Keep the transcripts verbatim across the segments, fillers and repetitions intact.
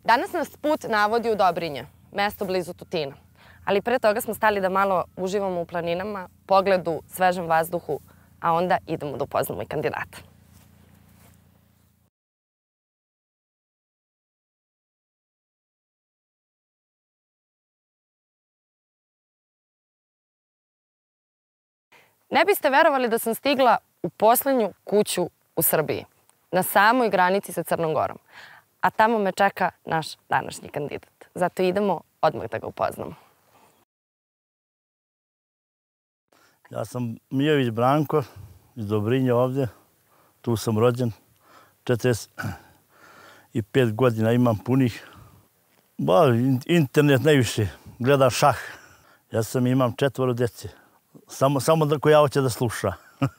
Danas nas put navodi u Dobrinje, mesto blizu Tutina. Ali pre toga smo stali da malo uživamo u planinama, pogledu, svežem vazduhu, a onda idemo da upoznamo i kandidata. Ne biste verovali da sam stigla u poslednju kuću u Srbiji, na samoj granici sa Crnom Gorom. A tamo me čeka naš današnji kandidat. Zato idemo odmah da ga upoznamo. Ja sam Mijović Branko, iz Dobrinja ovdje. Tu sam rođen. četrdeset pet godina imam punih. Ba, internet najviše. Gledam šah. Ja sam imam četvoro djece. Samo, samo da koja hoće da sluša.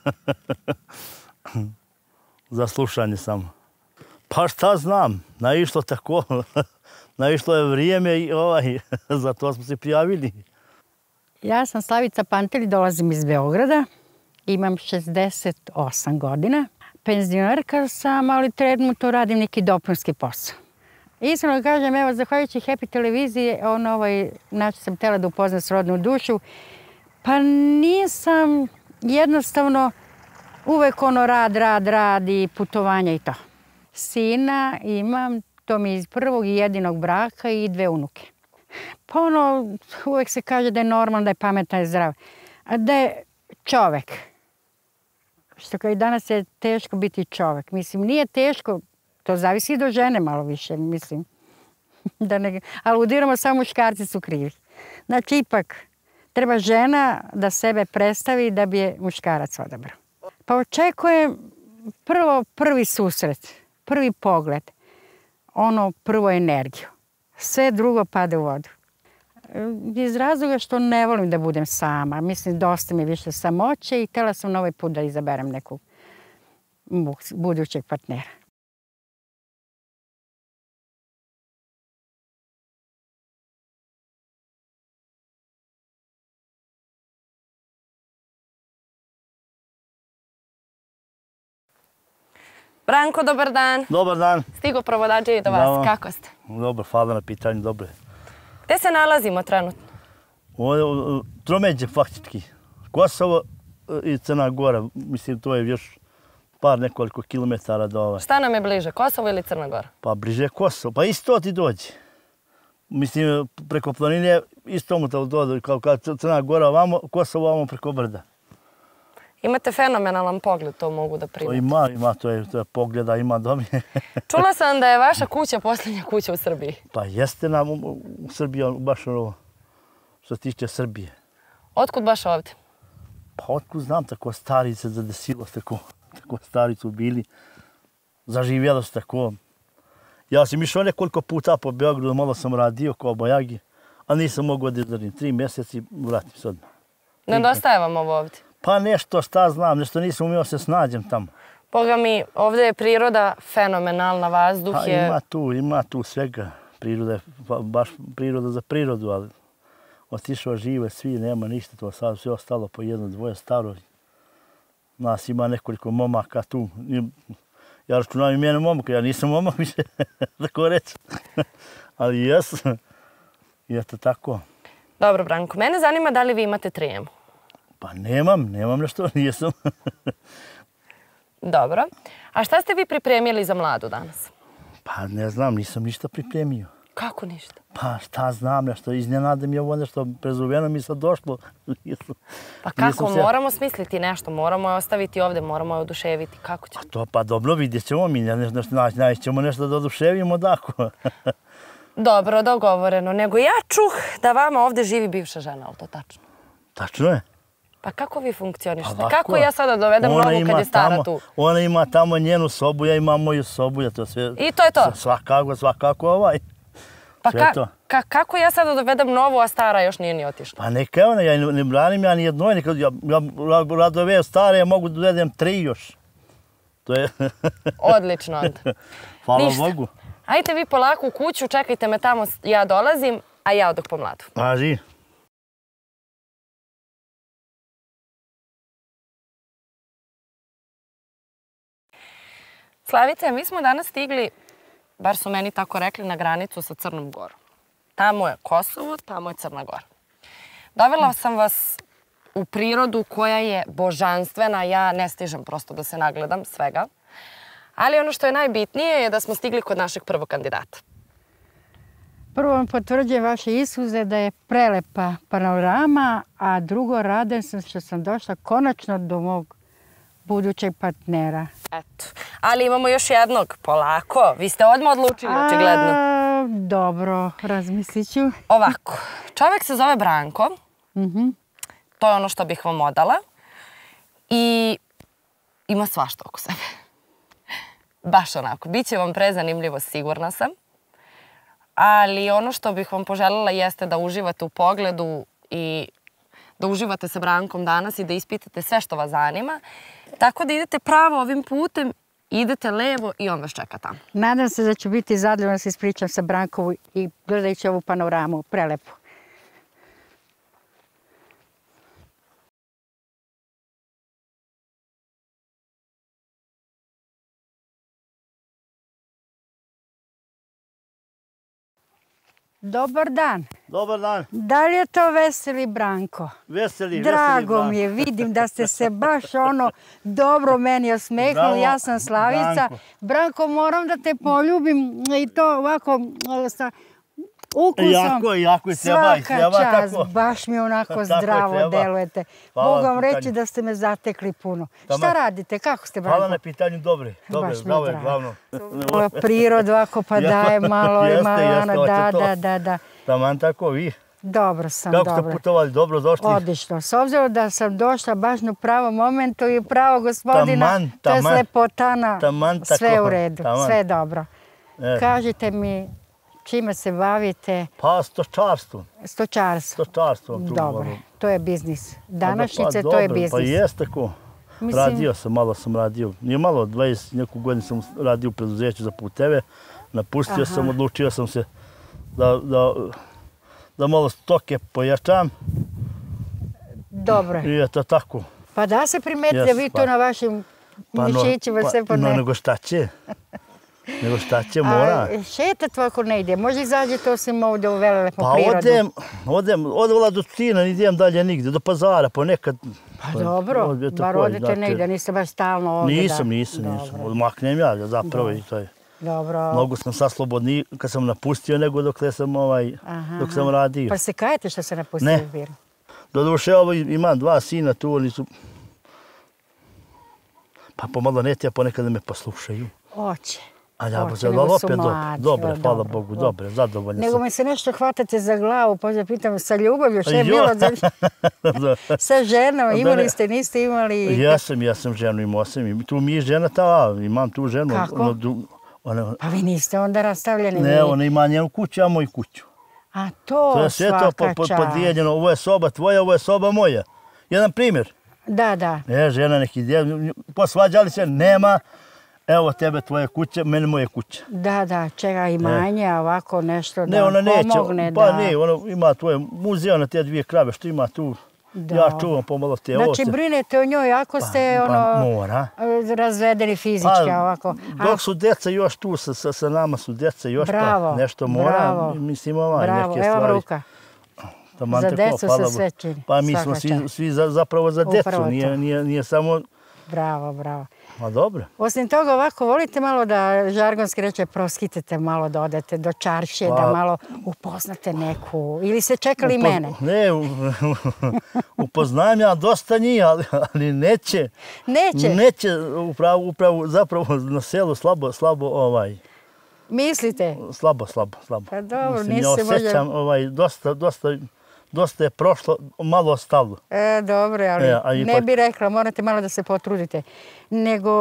Za slušanje samo. Pa šta znam, naišlo tako. Naišlo je vrijeme i ovaj, za to smo se prijavili. Ja sam Slavica Pantelj, dolazim iz Beograda. Imam šezdeset osam godina. Penzionerka sam, ali trenutno radim neki dopunski posao. Iskreno kažem, evo, zahvaljujući Happy televiziji, on ovaj, znači sam htjela da upoznam srodnu dušu. Pa nisam, jednostavno, uvek ono rad, rad, rad i putovanja i to. Sina imam, to mi je iz prvog i jedinog braka i dve unuke. Pa ono, uvek se kaže da je normalno, da je pametan i zdrav. A da je čovek. Što kao i danas je teško biti čovek. Mislim, nije teško, to zavisi i do žene malo više, mislim. Da ne aludiramo, samo muškarci su krivi. Znači, ipak, treba žena da sebe predstavi da bi je muškarac odabrao. Pa očekujem prvo prvi susret, prvi pogled, ono prvo energiju. Sve drugo pada u vodu. Iz razloga što ne volim da budem sama. Mislim, dosta mi više samoće i htjela sam na ovaj put da izaberem nekog budućeg partnera. Branko, dobar dan. Dobar dan. Stigo provodađe do vas. Kako ste? Dobro, hvala na pitanju, dobro. Gde se nalazimo trenutno? Tromeđe faktički. Kosovo i Crna Gora. Mislim, to je još par nekoliko kilometara do ove. Šta nam je bliže, Kosovo ili Crna Gora? Pa bliže Kosovo. Pa isto ti dođe. Mislim, preko planine isto mu to dođe. Kao Crna Gora ovamo, Kosovo ovamo preko brda. Imate fenomenalan pogled, to mogu da primetim. Ima, ima, to je pogleda, ima dom. Čula sam da je vaša kuća posljednja kuća u Srbiji. Pa jeste nam u Srbiji, baš ono, što se tiče Srbije. Otkud baš ovdje? Pa otkud znam, tako stari se zadesilo, tako stari su bili, zaživjelo se tako. Ja sam išao nekoliko puta po Beogradu, malo sam radio kao bojagi, a nisam mogao da izdržim. Tri mjeseci vratim se odmah. Nedostaje vam ovo ovdje? Pa nešto, šta znam, nešto nisam umio se snađem tamo. Boga mi, ovdje je priroda fenomenalna, vazduh je... Ima tu, ima tu svega. Priroda je baš priroda za prirodu, ali otišao žive svi, nema ništa, to sad sve ostalo po jedno, dvoje staro. Nas ima nekoliko momaka tu. Ja računam i mene momaka, ja nisam momak više, tako reći. Ali jesam. I eto tako. Dobro, Branko, mene zanima da li vi imate trijemu. Pa nemam, nemam nešto, nisam. Dobro. A šta ste vi pripremili za mladu danas? Pa ne znam, nisam ništa pripremio. Kako ništa? Pa šta znam, nešto iznenada mi je ovo nešto prezuveno mi sad došlo. Pa kako, moramo smisliti nešto, moramo je ostaviti ovdje, moramo je oduševiti. Kako ćemo? Pa to, pa dobro, vidjet ćemo mi, naćemo nešto da oduševimo, dako. Dobro, dogovoreno. Nego ja čuh da vama ovdje živi bivša žena, ali to tačno? Tačno je. Pa kako vi funkcionišete? Kako ja sada dovedem novu kad je stara tu? Ona ima tamo njenu sobu, ja imam moju sobu. I to je to? Svakako, svakako ovaj. Pa kako ja sada dovedem novu, a stara još nije ni otišla? Pa neka je ona, ja ne branim ja ni jednoj. Ja rado ove stare, ja mogu dovedem tri još. To je... Odlično onda. Hvala Bogu. Ajde vi polako u kuću, čekajte me tamo, ja dolazim, a ja odoh po mladu. Važi. Slavice, mi smo danas stigli bar su meni tako rekli, na granicu sa Crnom Gorom. Tamo je Kosovo, tamo je Crna Gora. Dovela sam vas u prirodu koja je božanstvena, ja ne stižem prosto da se nagledam svega. Ali ono što je najbitnije je da smo stigli kod našeg prvog kandidata. Prvo vam potvrđujem vaše iskuze da je prelepa panorama, a drugo radujem sam što sam došla konačno do mog budućeg partnera. Eto, ali imamo još jednog, polako. Vi ste odmah odlučili, očigledno. A, dobro, razmislit ću. Ovako, čovjek se zove Branko. Mhm. To je ono što bih vam odala. I ima svašta oko sebe. Baš onako. Biće vam prezanimljivo, sigurna sam. Ali ono što bih vam poželjela jeste da uživate u pogledu i da uživate sa Brankom danas i da ispitate sve što vas zanima. Tako da idete pravo ovim putem, idete levo i on vas čeka tamo. Nadam se da ću biti zadovoljna da se ispričam sa Brankovom i gledajući ovu panoramu. Prelepo. Dobar dan. Dobar dan. Da li je to veseli Branko? Veseli, Drago veseli mi je, vidim da ste se baš ono dobro meni osmehnuli. Ja sam Slavica. Branko. Branko, moram da te poljubim i to ovako sa ukusom. Jako, jako treba i treba Svaka čast, tako. baš mi onako Tako zdravo treba. delujete. Hvala Mogu vam na reći pitanju. da ste me zatekli puno. Tamo. Šta radite? Kako ste, Branko? Hvala na pitanju, dobre. Dobre, Baš mi je zdravo je drago. glavno. Ova priroda ovako pa Ja, daje malo i jeste, malo. jeste, ono, hoće Da, to. da, da, da. Taman tako, vi? Dobro sam, Kako dobro. ste putovali? Dobro došli? Odlično. S obzirom da sam došla baš u pravom momentu i pravo gospodina, Taman, to je taman. slepotana, Taman, tako. sve u redu, Taman. sve dobro. E. Kažite mi čime se bavite, Pa stočarstvo. stočarstvo. Stočarstvo. tu Dobro, malo. to je biznis. Pa Današnjice da, to je dobro, biznis. Pa jeste ko. Mislim- Radio sam, malo sam radio. Nije malo, dvadeset neku godinu sam radio u preduzeću za puteve. Napustio Aha. sam, odlučio sam se da, da, da malo stoke pojačam. Dobro. I eto tako. Pa da se primeti da Jes, vi to pa- na vašim Pa no, mišićima pa, sve no, podne. nego šta će? Nego šta će, mora. A šetat ako ne ide, možda izađete osim ovdje u velelepnu Pa prirodu. odem, odem, odvola do Cina, idem dalje nigdje, do pazara, ponekad. Pa dobro, Ovdje bar tako, odete znate. negdje, niste baš stalno ovdje. da. Nisam, nisam, nisam. Dobro. Odmaknem ja zapravo i to je. Dobro. Mnogo sam sad slobodniji kad sam napustio nego dok sam, ovaj, Aha, dok sam aha. radio. Pa se kajete što se napustili Ne. Viru? Doduše, ovo imam dva sina tu, oni su... Pa pomalo ne tija ponekad da me poslušaju. Oće. A ja Oće, se nego ali su opet dobro, mladi, dobre, dobro, hvala dobro, Bogu, dobro. dobre, zadovoljan Nego sam. me se nešto hvatate za glavu, pa da pitam sa ljubavlju, šta je Jo. bilo za... sa ženom, imali Mene- ste, niste imali... Ja sam, ja sam ženu imao sam. I tu mi je žena ta, imam tu ženu. Kako? Ono, du- ona, Pa vi niste onda rastavljeni. ne, ona ima njenu kuću, a moju kuću. A to, To je sve to svaka po, po, čast. podijeljeno. Ovo je soba tvoja, ovo je soba moja. Jedan primjer. Da, da. E, žena neki djel, posvađali se, nema. Evo tebe tvoja kuća, mene moja kuća. Da, da, čega imanje, a ovako nešto da Ne, ona neće, pomogne. pa da... ne, ona ima tvoje muzej, ona te dvije krave što ima tu. Da. Ja čuvam pomalo te Znači, ovce. brinete o njoj ako ste pa ono, mora. razvedeni fizički, a ovako. A, Dok su djeca još tu, sa, sa, sa nama su djeca još, Bravo, pa nešto mora, bravo. mislim ovaj, bravo, neke evo stvari. ruka. Taman Za tako, decu se hvala Bogu. sve čini, Pa mi svaka smo svi, čast. svi za, zapravo za djecu, Upravo to. nije, nije, nije samo... Bravo, bravo. Ma dobro. Osim toga, ovako, volite malo da, žargonski reče, proskitete malo, da odete do čaršije, Pa- da malo upoznate neku, ili ste čekali Upoz- mene? Ne, u- upoznajem ja dosta njih, ali, ali neće. Neće? Neće, upravo, upravo, zapravo na selu slabo, slabo, ovaj, Mislite? slabo, slabo, slabo. Pa dobro, Mislim, nisi ja se možda- osjećam, ovaj, dosta, dosta, dosta je prošlo, malo ostalo. E, dobro, ali E, a ipak- ne bi rekla, morate malo da se potrudite. Nego,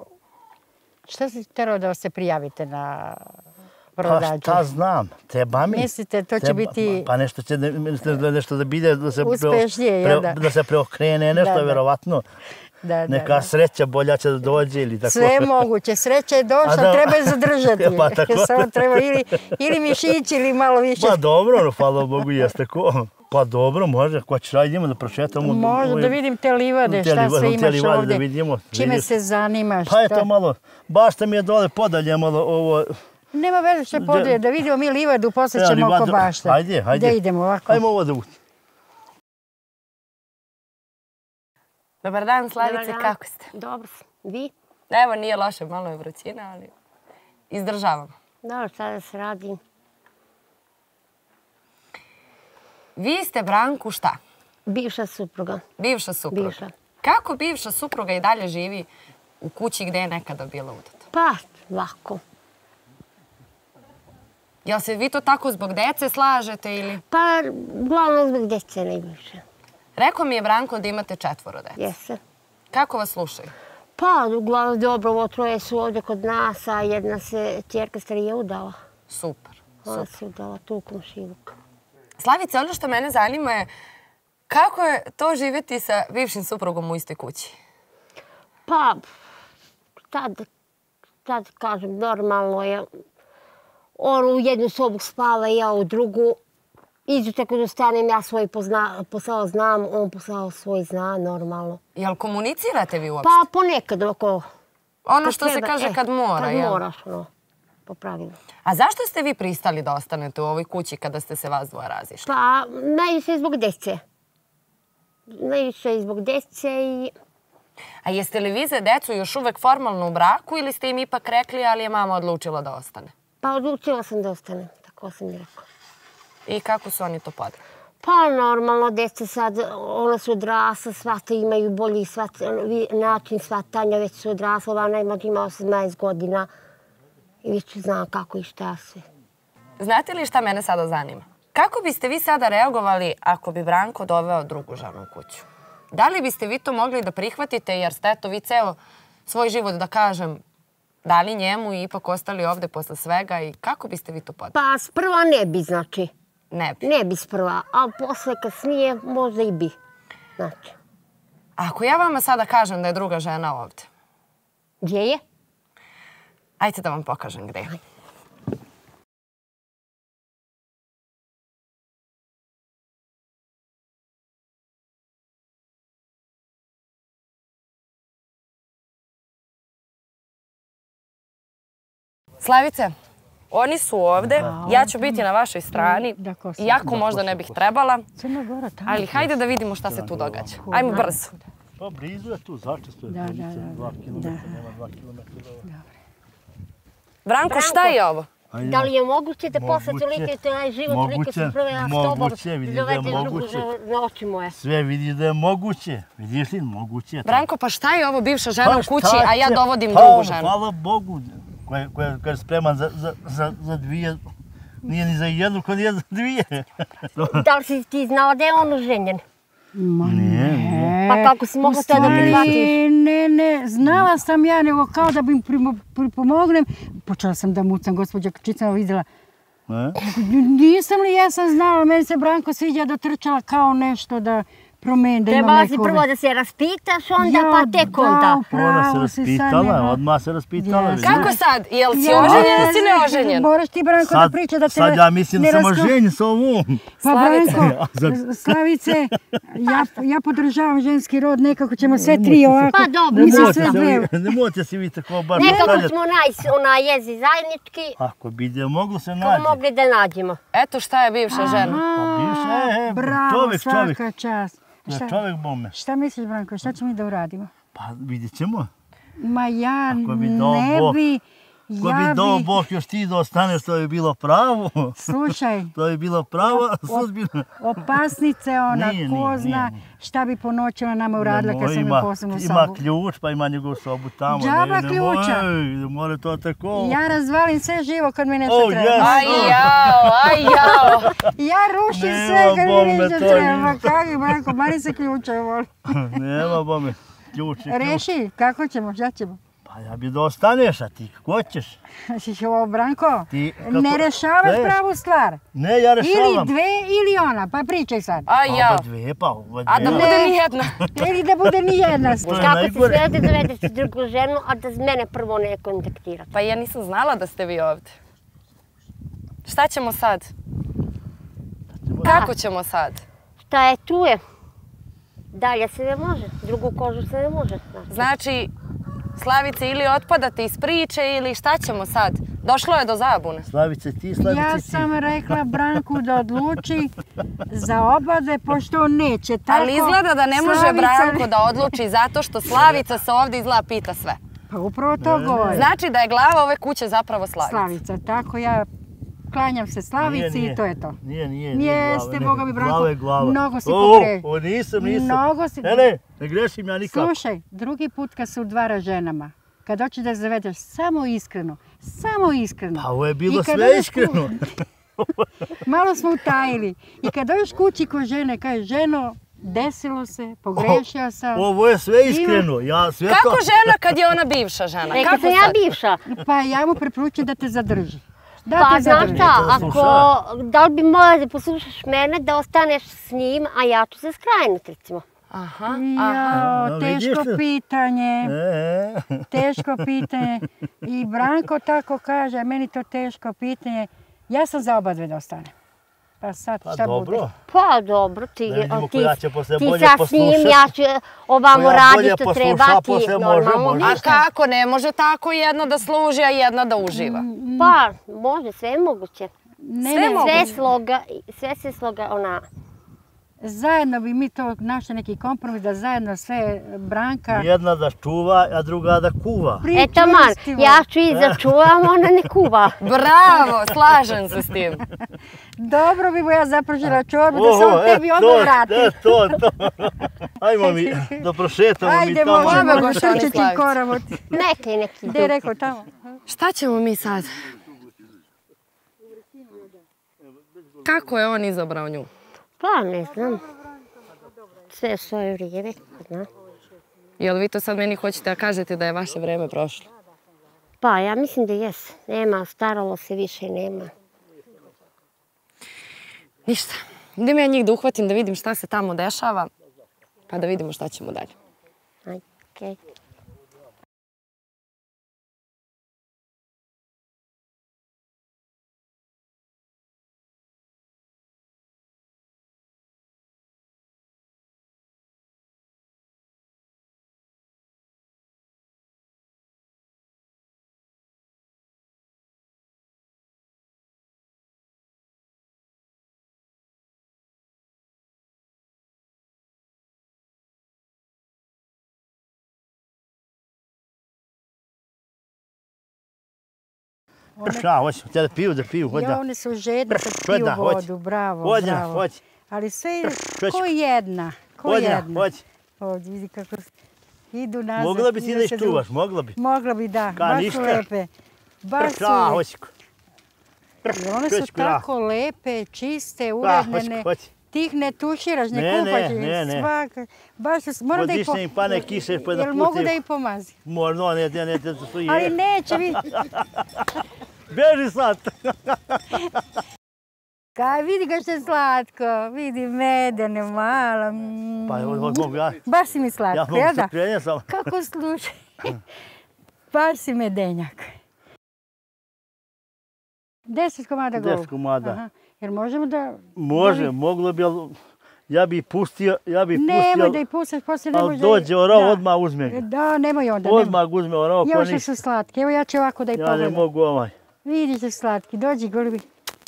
šta si terao da se prijavite na Pa brodađu? šta znam, treba mi. Mislite, to će Treba- biti- Pa nešto će da, nešto da, nešto da bide, da se, Uspešnije, jel da? da se preokrene, nešto Da, da. verovatno. Da, da, Neka da. sreća bolja će da dođe ili tako. Sve je moguće, sreća je došla, A da- treba je zadržati. Pa tako. Samo treba ili, ili mišić ili malo više. Pa dobro, no, hvala Bogu, jeste ko. Pa dobro, može, ko ćeš raditi, idemo da prošetamo. Može da vidim te livade, Te šta livade, sve te imaš livade da ovdje. vidimo, Čime vidiš. se zanimaš? Pa je šta- to malo, baš tam je dole podalje malo ovo, Nema veze što podije, da vidimo mi livadu, posle ćemo oko bašte. Hajde, hajde. Da idemo ovako. Hajmo ovo da ući. Dobar dan, Slavice, kako ste? Dobro, vi? Evo, nije loše, malo je vrućina, ali izdržavamo. Dobro, šta da se radi? Vi ste Branku šta? Bivša supruga. Bivša supruga. Bivša. Kako bivša supruga i dalje živi u kući gde je nekada bila udata? Pa, lako. Jel se vi to tako zbog dece slažete ili? Pa, uglavnom zbog djece najviše. Rekao mi je Branko da imate četvoro dece. Jeste. Kako vas slušaju? Pa, uglavnom dobro, ovo troje su ovdje kod nas, a jedna se ćerka starija udala. Super, Ona super. se udala tu u komšiluk. Slavice, ono što mene zanima je kako je to živjeti sa bivšim suprugom u istoj kući? Pa, tad, tad kažem, normalno je. On u jednu sobu spava, ja u drugu. Izutek kad ustanem, ja svoj pozna, posao znam, on posao svoj zna, normalno. Jel komunicirate vi uopšte? Pa ponekad oko... Ono što se kaže kad mora, Kad jel? moraš, ono, po pravilu. A zašto ste vi pristali da ostanete u ovoj kući kada ste se vas dvoje razišli? Pa, najviše zbog djece. Najviše zbog djece i... A jeste li vi za decu još uvek formalno u braku ili ste im ipak rekli, ali je mama odlučila da ostane? Pa odlučila sam da ostanem, tako sam mi rekla. I kako su oni to podali? Pa normalno, djeca sad, ona su odrasla, svata imaju bolji svat, način svatanja, već su odrasla, ona najmlađa ima osamnaest godina i već zna kako i šta se. Znate li šta mene sada zanima? Kako biste vi sada reagovali ako bi Branko doveo drugu ženu u kuću? Da li biste vi to mogli da prihvatite jer ste eto vi ceo svoj život, da kažem, dali njemu i ipak ostali ovde posle svega i kako biste vi to podali? Pa sprva ne bi, znači. Ne bi. Ne bi sprva, a posle kasnije možda i bi. Znači. Ako ja vama sada kažem da je druga žena ovde, Gdje je? ajte da vam pokažem gde je. Slavice, oni su ovde, ja ću biti na vašoj strani, iako možda ne bih trebala, ali hajde da vidimo šta se tu događa. Ajmo brzo. Pa blizu je tu, začesto je blizu, dva kilometra, nema dva kilometra do ovo. Branko, šta je ovo? Da li je moguće da posle tolike taj život, tolike su prve ja s tobom, moguće, vidiš da je dovedeš drugu moguće. na oči moje? Sve vidiš da je moguće, vidiš li, moguće je to. Branko, pa šta je ovo bivša žena Pa u kući, šta a ja će? dovodim Pa, drugu ženu? Hvala Bogu, koja koja- koja je spreman za, za, za, za dvije, nije ni za jednu, ko nije za dvije. Da li si ti znao da je on oženjen? Nije, nije. Pa kako si mogla to da prihvatiš? Ne, ne, znala sam ja, nego kao da bi im primo- pripomognem. Počela sam da mucam, gospođa Krčicama vidjela. Ne? Nisam li, ja sam znala, meni se Branko sviđa da trčala kao nešto da promeni, da imam Trebala si nekog. prvo da se raspitaš, onda Ja, pa tek da, onda. Ona se pravo si sad, raspitala, nema- odmah se raspitala. Yes. vidiš. Kako sad? Jel si Ja, oženjen ili si ne, neoženjen? Moraš ti, Branko, da Sad, priča da te sad ja mislim ne da sam rasko- oženjen sa ovom. Pa Slavice. Branko, Za- Slavice, ja, ja podržavam ženski rod, nekako ćemo sve tri ovako. Pa dobro, mi se dobro. sve se dve. vi- Nemojte se vi tako baš Nekako stavljati. smo naj, ona jezi zajednički, Ako bi je moglo se kako naći. mogli da nađemo. Eto šta je bivša žena. Pa bivša, e, e, Bravo, čovjek, čovjek. svaka čast. Da, Šta, čovjek bome. šta misliš, Branko, šta ćemo mi da uradimo? Pa vidjet ćemo. Ma ja Ako bi dao ne Bog- bi, Ko bi ja dao bi, Bog još ti da ostaneš, to bi bilo pravo. slušaj, To bi bilo prava sudbina. opasnice ona, Nije, ko nije, zna nije. šta bi po noćima nama uradila kad sam ima, je posebnu ima sobu. ključ, pa ima njegovu sobu tamo. Džaba ne, ne ključa. More, ne more to tako. Ja razvalim sve živo kad mi nešto Oh, treba. yes. Aj jao, aj jao. Ja rušim Nema sve kad mi bome, nešto to treba. ništa. Kako, Branko, mani se ključa, voli. Nema bome. Ključ i ključ. Reši, kako ćemo, šta ćemo? Pa ja bi da ostaneš, a ti kako ćeš? Znači, ovo, Branko, Ti kako- ne rešavaš Ne. pravu stvar. Ne, ja Ili rešavam. dve ili ona, pa pričaj sad. Aj Pa jao. oba dve, pa oba A da dve. bude nijedna. Ili da bude ni jedna. To je Kako ti najgore. sve da dovedeš drugu ženu, a da mene prvo ne kontaktirati? Pa ja nisam znala da ste vi ovde. Šta ćemo sad? Kako ćemo sad? Šta je tu je? Dalje se ne može, drugu kožu se ne može. Znači. Znači, Slavice, ili otpadate iz priče ili šta ćemo sad? Došlo je do zabune. Slavice ti, Slavice ti. Ja sam rekla Branku da odluči za obade, pošto on neće. Tako, Ali izgleda da ne može Slavica... Branko da odluči zato što Slavica se ovdje izgleda pita sve. Pa upravo to govori. Znači da je glava ove kuće zapravo Slavica. Slavica, tako ja klanjam se Slavici i to je to. Nije, nije, nije glava. Jeste, Boga mi Branko, glava je glava. mnogo si O, pogre... o, nisam, nisam. Mnogo si... Ne, ne, ne grešim ja nikako. Slušaj, drugi put kad se udvara ženama, kad hoćeš da zavedeš samo iskreno, samo iskreno. Pa ovo je bilo sve dođeš iskreno. Ku... Malo smo utajili. I kad dođeš kući kod žene, kaže, ženo, desilo se, pogrešio sam. Ovo je sve iskreno. Ja sve Kako to... žena kad je ona bivša žena? Neka Kako sam ja sad? bivša. Pa ja mu preporučujem da te zadrži. Da Pa te znaš zadrži. šta, Sluša. ako, da li bi morala da poslušaš mene da ostaneš s njim, a ja ću se skrajnuti recimo. Aha, aha. Jao, No, teško vidiš? pitanje, E, e. teško pitanje. I Branko tako kaže, meni to teško pitanje. Ja sam za oba dve da ostane. Pa sad Pa šta bude? dobro. Pa dobro, ti, Da vidimo ti, koja će posle ti bolje sad s njim, poslušat. ja ću ovamo Koja raditi bolje što posluša, treba, ti posle može, normalno. može. A ništa. kako? Ne može tako jedna da služi, a jedna da uživa. Pa, može, sve je moguće. Ne, Sve ne, moguće. Sve sloga, sve se sloga ona... zajedno bi mi to našli neki kompromis da zajedno sve Branka Jedna da čuva, a druga da kuva. Eto man, ja ću i začuvam, ona ne kuva. Bravo, slažem se s tim. Dobro bi mu ja zapražila čorbu da se Oho, on tebi e, odmah to, vrati. e, to, to. Ajmo mi, da prošetamo mi Ajde, tamo. možemo, Ajmo, možemo Gošani trčati Slavice. koramo. Neka i neki Gdje je dug. rekao tamo? Šta ćemo mi sad? Kako je on izabrao nju? Pa ne znam. Sve svoje vrijeme, zna. Jel vi to sad meni hoćete da kažete da je vaše vreme prošlo? Pa ja mislim da jes. Nema, staralo se više nema. Ništa. Idem ja njih da uhvatim da vidim šta se tamo dešava, pa da vidimo šta ćemo dalje. Ajde, okej. Šta, hoću, htio da piju, da piju, hoć Ja, da. oni su žedni kad Hoć piju da, hoć. vodu, bravo, Hoć da, bravo. hoć. Ali sve, hoć. ko jedna, ko Hoć da, jedna. hoć. Ovdje, vidi kako s- idu nazad. Mogla bi ti idu da se iščuvaš, dru- mogla bi. Mogla bi, da. Ka Baš su ništa. lepe. Baš su Šta, lepe. hoć. I one su Hoću, da. tako lepe, čiste, Da, uredne. hoć, ne- hoć. Ti ih ne tuširaš, ne, Ne, ne, kupaš. ih, ne, ne. Svaka, baš su, moram da ih Godišnje im pane kiše pa da Jel mogu puti. da ih pomazim? Možno, ne, ne, ne, ne, to je. Ali neće vi. Beži sad. Kaj, vidi ga što je slatko, vidi medene mala. mm. Pa evo, mogu ja. Baš si mi Ja slatko, mogu jel da? strpljenja samo. Kako slušaj. Baš si medenjak. Deset komada goluba. Deset komada. Aha. Jer možemo da... Može, da vi- moglo bi, ali ja bi ih pustio, ja bi ih Nemoj pustio, da ih pustaš, poslije ne ali možeš dođe da... orao, Da. odmah uzme ga. Da, nemoj onda, nemoj. Odmah uzme orao, pa Još ništa. su slatki, evo ja ću ovako da ih Ja ne pogledam. mogu ovaj. Vidiš da su slatki, dođi golubi.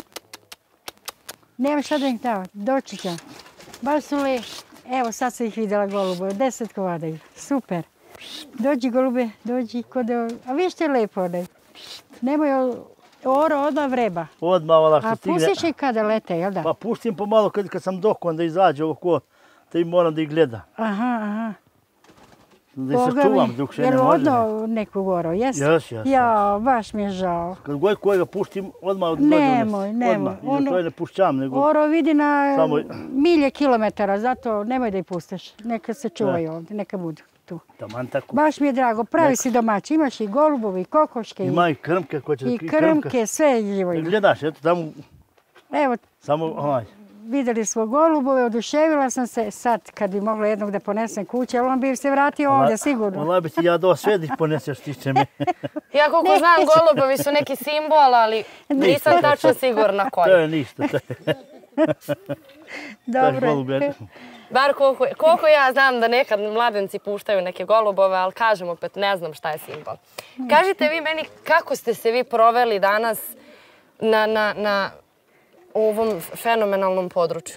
Nema šta da im dao, doći će. Baš su li, evo sad sam ih vidjela golube, deset komada ih, super. Dođi golube, dođi kod, a vidiš što je lepo onaj. Nemoj o- oro, odmah vreba. Odmah vala što A stigne. pustiš ih kada lete, jel da? Pa pustim pomalo kad, kad sam dok, onda izađe ovako, da im moram da ih gleda. Aha, aha. Da ih Boga sačuvam, mi, dok se jel ne može. odno nekog oro, jesi? Jes, jes, Ja, baš mi je žao. Kad god kojega puštim, odmah dođe Nemoj, unes. nemoj. Odmah, i Ono- za to je ne pušćam, nego... Oro vidi na Samo- milje kilometara, zato nemoj da ih pustiš. Neka se čuvaju ovdje, neka budu tu. Taman tako. Baš mi je drago, pravi si domaći. Imaš i golubovi, i kokoške, i, Ima i krmke koje će... i krmke, sve živo Da ima. gledaš, eto tamo, Evo, samo ovaj. vidjeli smo golubove, oduševila sam se. Sad, kad bi mogla jednog da ponesem kuće, ali on bi se vratio ovdje, sigurno. Ona bi ti ja do sve da ih poneseš, stiče me. Ja koliko znam, golubovi su neki simbol, ali nisam tačno sigurna To koji. je ništa. To je. Dobro. Bar koliko, koliko ja znam da nekad mladenci puštaju neke golubove, ali kažem opet, ne znam šta je simbol. Kažite vi meni kako ste se vi proveli danas na, na, na ovom fenomenalnom području?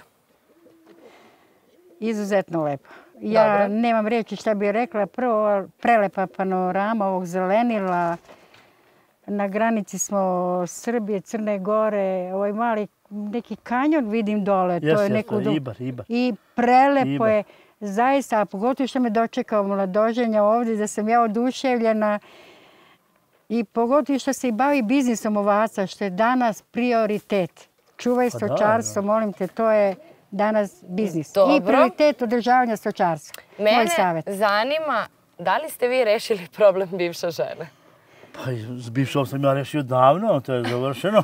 Izuzetno lepo. Ja Dobro. nemam riječi šta bih rekla. Prvo, prelepa panorama ovog zelenila. Na granici smo Srbije, Crne Gore, ovaj mali neki kanjon vidim dole. Jes, to je jes, neku... Ibar, Ibar. I prelepo Ibar. je, zaista, a pogotovo što me dočekao mladoženja ovdje, da sam ja oduševljena. I pogotovo što se i bavi biznisom ovaca, što je danas prioritet. Čuvaj Pa da, stočarstvo, da. molim te, to je danas biznis. Dobro. I prioritet održavanja stočarstva. Moj Mene savjet. zanima da li ste vi rešili problem bivše žene? Pa s bivšom sam ja rešio davno, to je završeno.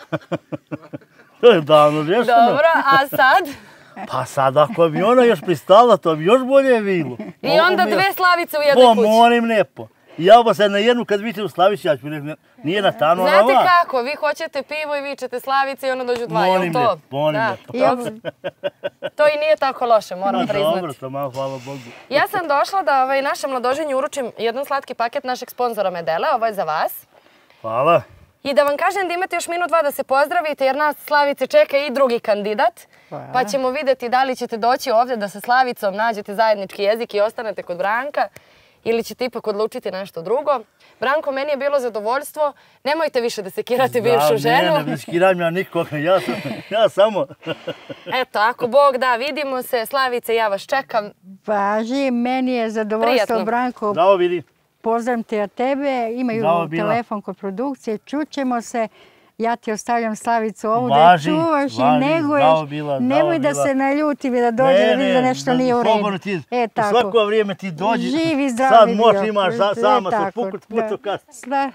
To je davno rešeno. Dobro, a sad? Pa sad ako bi ona još pristala, to bi još bolje bilo. I onda dve Slavice u jednoj Bo, kući. molim lijepo. I ja ba se na jednu kad vidite u Slavici, ja ću reći, nije na tanu ona Znate ova. kako, vi hoćete pivo i vičete Slavice i onda dođu dva, jel Molim to? lijepo, molim Da, lijepo. I ovo- to i nije tako loše, moram No, priznati. dobro, to malo, hvala Bogu. Ja sam došla da ovaj, našem mladoženju uručim jedan slatki paket našeg sponzora Medele, ovo je za vas. Hvala. I da vam kažem da imate još minut dva da se pozdravite jer nas Slavice čeka i drugi kandidat. Hvala. Pa ćemo vidjeti da li ćete doći ovdje da sa Slavicom nađete zajednički jezik i ostanete kod Branka ili ćete ipak odlučiti nešto drugo. Branko, meni je bilo zadovoljstvo. Nemojte više da sekirate bivšu ženu. Ne, ne skiram ja nikoga, ja, sam, ja samo. Eto, ako Bog da, vidimo se. Slavice, ja vas čekam. Važi, meni je zadovoljstvo, Prijatno. Branko. Bravo, vidi. Pozdravim te od tebe. Imaju Bravo, Bila. telefon kod produkcije. Čućemo se. Ja ti ostavljam Slavicu ovu Važi, da je čuvaš i važi. neguješ. Bravo, Bila, bravo, Nemoj da Bila. se naljuti i da dođe da vidi da nešto nije u redu. slobodno ti, E, u tako. svako vrijeme ti dođi. Živi, zdravi Sad bio. možeš imaš sa- E, sama se tako, pukut da. putu kad. Da.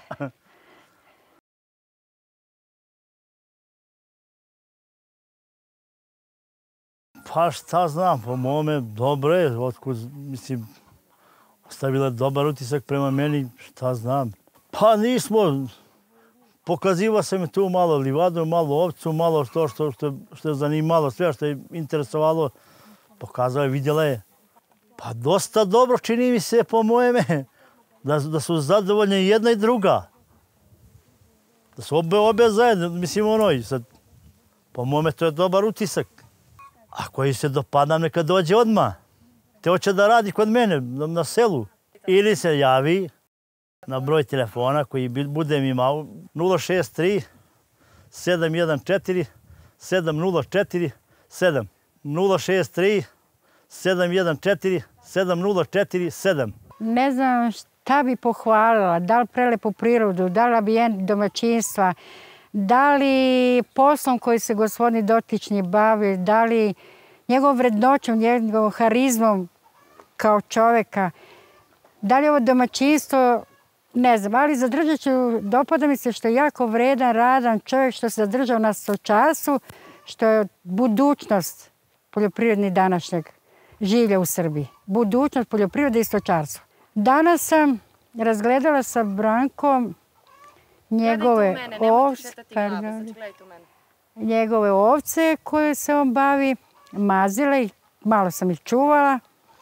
Pa šta znam, po mome dobro je, otkud, mislim, ostavila dobar utisak prema meni, šta znam. Pa nismo, pokaziva se mi tu malo livadu, malo ovcu, malo to što, što, što je zanimalo, sve što je interesovalo, pokazala je, vidjela je. Pa dosta dobro čini mi se po mojeme, da, da su zadovoljne i jedna i druga. Da su obe, obe zajedno, mislim ono, i sad, po mome to je dobar utisak. Ako joj se dopadam, neka dođe odmah. Te hoće da radi kod mene, na, na selu. Ili se javi na broj telefona koji bi- budem imao nula šest tri sedam jedan četiri sedam nula četiri sedam. nula šest tri sedam jedan četiri sedam nula četiri sedam. Ne znam šta bi pohvalila, da li prelepu prirodu, da li ambijent domaćinstva, da li poslom koji se gospodin dotični bavi, da li njegovom vrednoćom, njegovom harizmom kao čoveka, da li ovo domaćinstvo, ne znam, ali zadržat ću, dopada mi se što je jako vredan, radan čovjek, što se zadržao na stočarstvu, što je budućnost poljoprivredni današnjeg življa u Srbiji. Budućnost poljoprivrede i stočarstva. Danas sam razgledala sa Brankom njegove ovce, pardon, njegove ovce koje se on bavi, mazile, malo sam ih čuvala.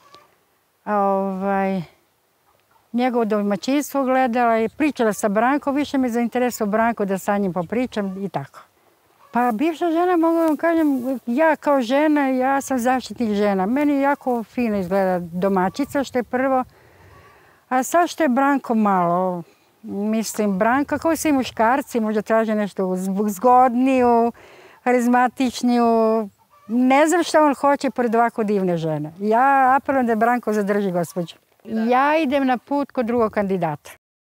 A ovaj, njegovo domaćinstvo gledala i pričala sa Brankom, više me zainteresovao Branko da sa njim popričam i tako. Pa bivša žena, mogu vam kažem, ja kao žena, ja sam zaštitnik žena. Meni jako fino izgleda domaćica, što je prvo. A sad što je Branko malo, mislim, Branko, kao svi muškarci, možda traže nešto zgodniju, harizmatičniju. Ne znam šta on hoće pored ovako divne žene. Ja apelujem da Branko zadrži gospođu. Ja idem na put kod drugog kandidata.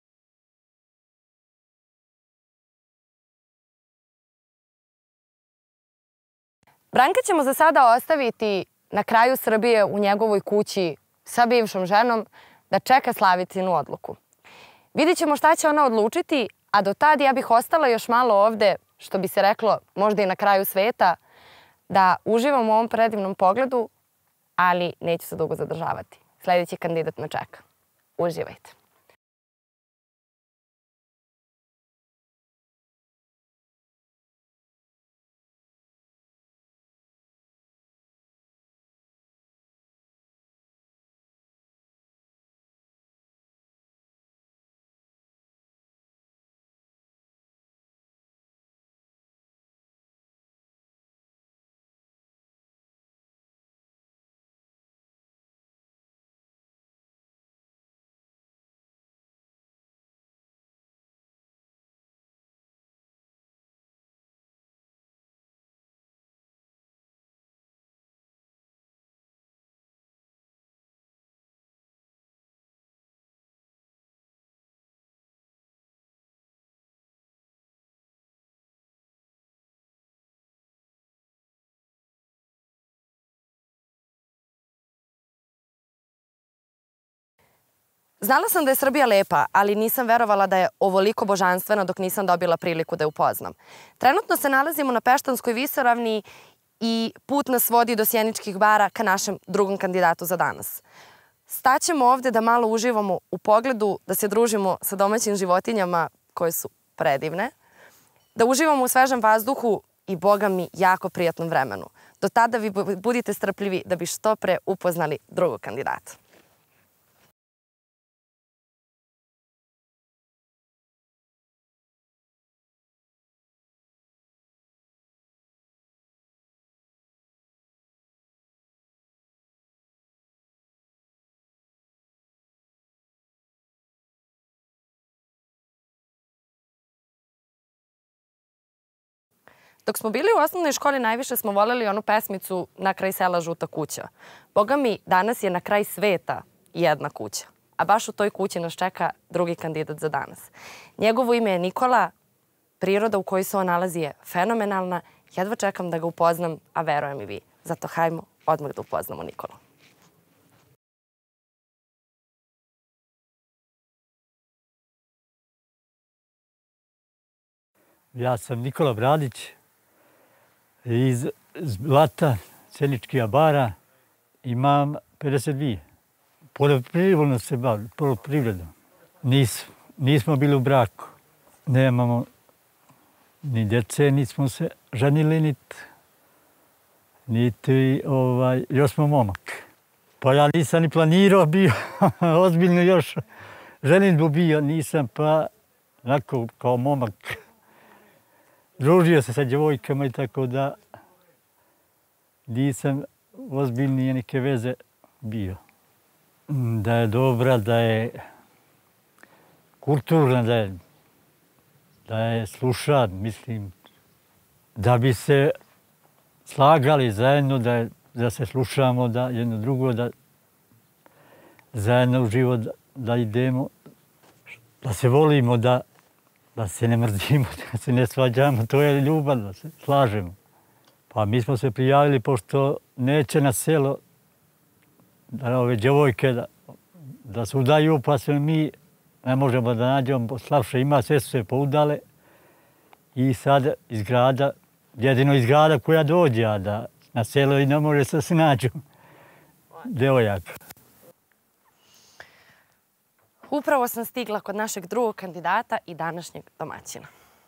Branka ćemo za sada ostaviti na kraju Srbije u njegovoj kući sa bivšom ženom da čeka Slavicinu odluku. Vidjet ćemo šta će ona odlučiti, a do tad ja bih ostala još malo ovde, što bi se reklo, možda i na kraju sveta, da uživam u ovom predivnom pogledu, ali neću se dugo zadržavati. Sljedeći kandidat me čeka. Uživajte. Znala sam da je Srbija lepa, ali nisam verovala da je ovoliko božanstvena dok nisam dobila priliku da je upoznam. Trenutno se nalazimo na Peštanskoj visoravni i put nas vodi do Sjeničkih bara ka našem drugom kandidatu za danas. Staćemo ovde da malo uživamo u pogledu, da se družimo sa domaćim životinjama koje su predivne, da uživamo u svežem vazduhu i, boga mi, jako prijatnom vremenu. Do tada vi budite strpljivi da bi što pre upoznali drugog kandidata. Dok smo bili u osnovnoj školi, najviše smo voljeli onu pesmicu Na kraj sela žuta kuća. Boga mi, danas je na kraj sveta jedna kuća. A baš u toj kući nas čeka drugi kandidat za danas. Njegovo ime je Nikola. Priroda u kojoj se on nalazi je fenomenalna. Jedva čekam da ga upoznam, a verujem i vi. Zato hajmo odmah da upoznamo Nikolu. Ja sam Nikola Bradić iz Blata, Sjeničkih bara. Imam pedeset dvije. Poljoprivredno se bavim, poljoprivredom. Nis, nismo bili u braku. Nemamo ni djece, nismo se ženili, niti, niti ovaj, još smo momak. Pa ja nisam ni planirao bio, ozbiljno još ženitbu bio nisam, pa onako kao momak. Družio se sa djevojkama i tako da nisam ozbiljnije neke veze bio. Da je dobra, da je kulturna, da je, da je sluša, mislim, da bi se slagali zajedno, da, je, da se slušamo, da jedno drugo, da zajedno u život da, da idemo, da se volimo, da da se ne mrzimo, da se ne svađamo, to je ljubav, da se slažemo. Pa mi smo se prijavili, pošto neće na selo da ove djevojke da, da se udaju, pa se mi ne možemo da nađemo, slabše ima, sve su se poudale. I sad iz grada, jedino iz grada koja dođe, a da na selo i ne može se se nađu djevojaka. Upravo sam stigla kod našeg drugog kandidata i današnjeg domaćina.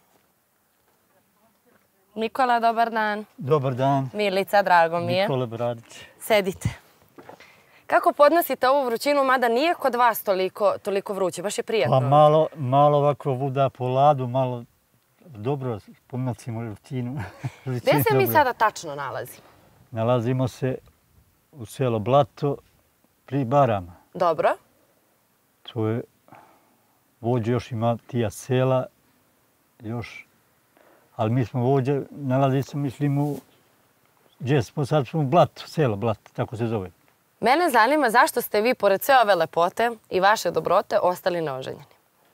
Nikola, dobar dan. Dobar dan. Milica, drago mi je. Nikola Bradić. Sedite. Kako podnosite ovu vrućinu, mada nije kod vas toliko, toliko vruće, baš je prijatno? Pa malo, malo ovako vuda po ladu, malo dobro podnosimo vrućinu. Gdje se mi sada tačno nalazimo? Nalazimo se u selo Blato pri Barama. Dobro. To je, vođe još ima tija sela, još, ali mi smo vođe, nalazi se, mislim, u, gdje smo sad, smo u Blatu, selo Blato, tako se zove. Mene zanima zašto ste vi, pored sve ove lepote i vaše dobrote, ostali neoženjeni.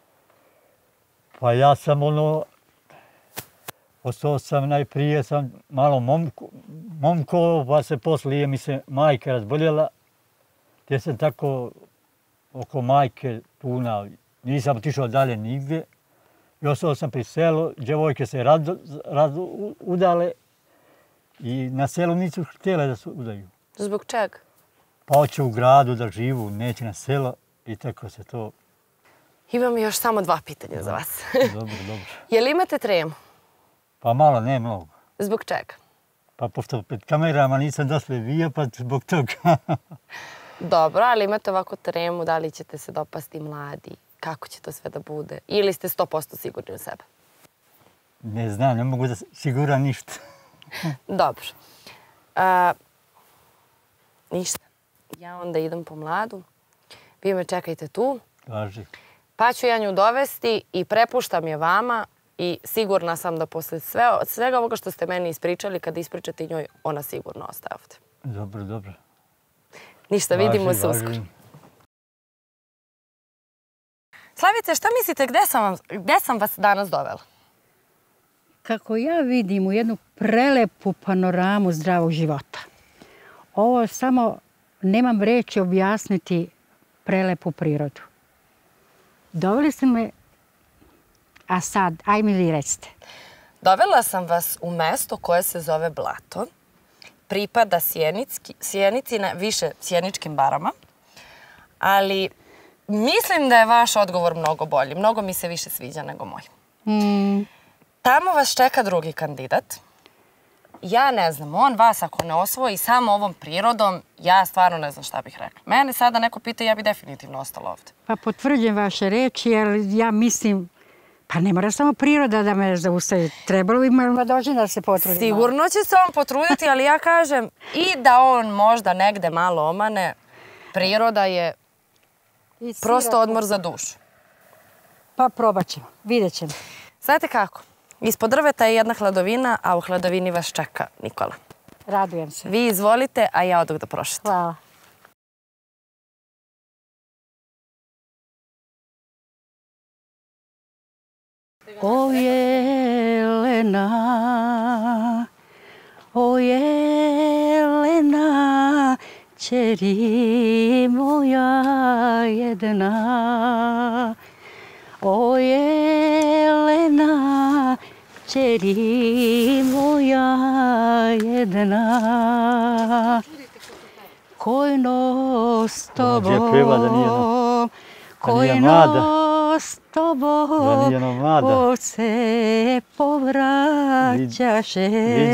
Pa ja sam ono, ostao sam najprije, sam malo momko, momko, pa se poslije mi se majka razboljela, gdje sam tako oko majke puna, nisam otišao dalje nigdje. I ostao sam pri selu, djevojke se rado, rado udale i na selu nisu htjele da se udaju. Zbog čega? Pa hoće u gradu da živu, neće na selo i tako se to... Imam još samo dva pitanja za vas. Dobro, dobro. Je li imate tremu? Pa malo, ne mnogo. Zbog čega? Pa pošto pred kamerama nisam dosta bio, pa zbog toga. Dobro, ali imate ovako tremu, da li ćete se dopasti mladi? Kako će to sve da bude? Ili ste sto posto sigurni u sebe? Ne znam, ne mogu da siguram ništa. Dobro. A, ništa. Ja onda idem po mladu. Vi me čekajte tu. Važi. Pa ću ja nju dovesti i prepuštam je vama i sigurna sam da posle sve, svega ovoga što ste meni ispričali, kada ispričate njoj, ona sigurno ostaje ovdje. Dobro, dobro. Ništa, vidimo se uskoro. Slavice, šta mislite, gde sam, vam, gde sam vas danas dovela? Kako ja vidim u jednu prelepu panoramu zdravog života. Ovo samo nemam reći objasniti prelepu prirodu. Doveli ste me, a sad, aj mi vi recite. Dovela sam vas u mesto koje se zove Blato. Pripada Sjenici, na više sjeničkim barama. Ali mislim da je vaš odgovor mnogo bolji. Mnogo mi se više sviđa nego moj. Mm. Tamo vas čeka drugi kandidat. Ja ne znam, on vas ako ne osvoji samo ovom prirodom, ja stvarno ne znam šta bih rekla. Mene sada neko pita, ja bi definitivno ostala ovdje. Pa potvrđujem vaše reči, jer ja mislim, pa ne mora samo priroda da me zaustavi. Trebalo bi Mladožina da se potrudi. Sigurno će se on potruditi, ali ja kažem i da on možda negde malo omane, priroda je prosto odmor za dušu. Pa probat ćemo, vidjet ćemo. Znate kako? Ispod drveta je jedna hladovina, a u hladovini vas čeka Nikola. Radujem se. Vi izvolite, a ja odoh da prošetam. Hvala. O Jelena, o Jelena, ćeri moja jedna. O Jelena, ćeri moja jedna, koji nos tobom, koji nos tobom, od se povraćaše,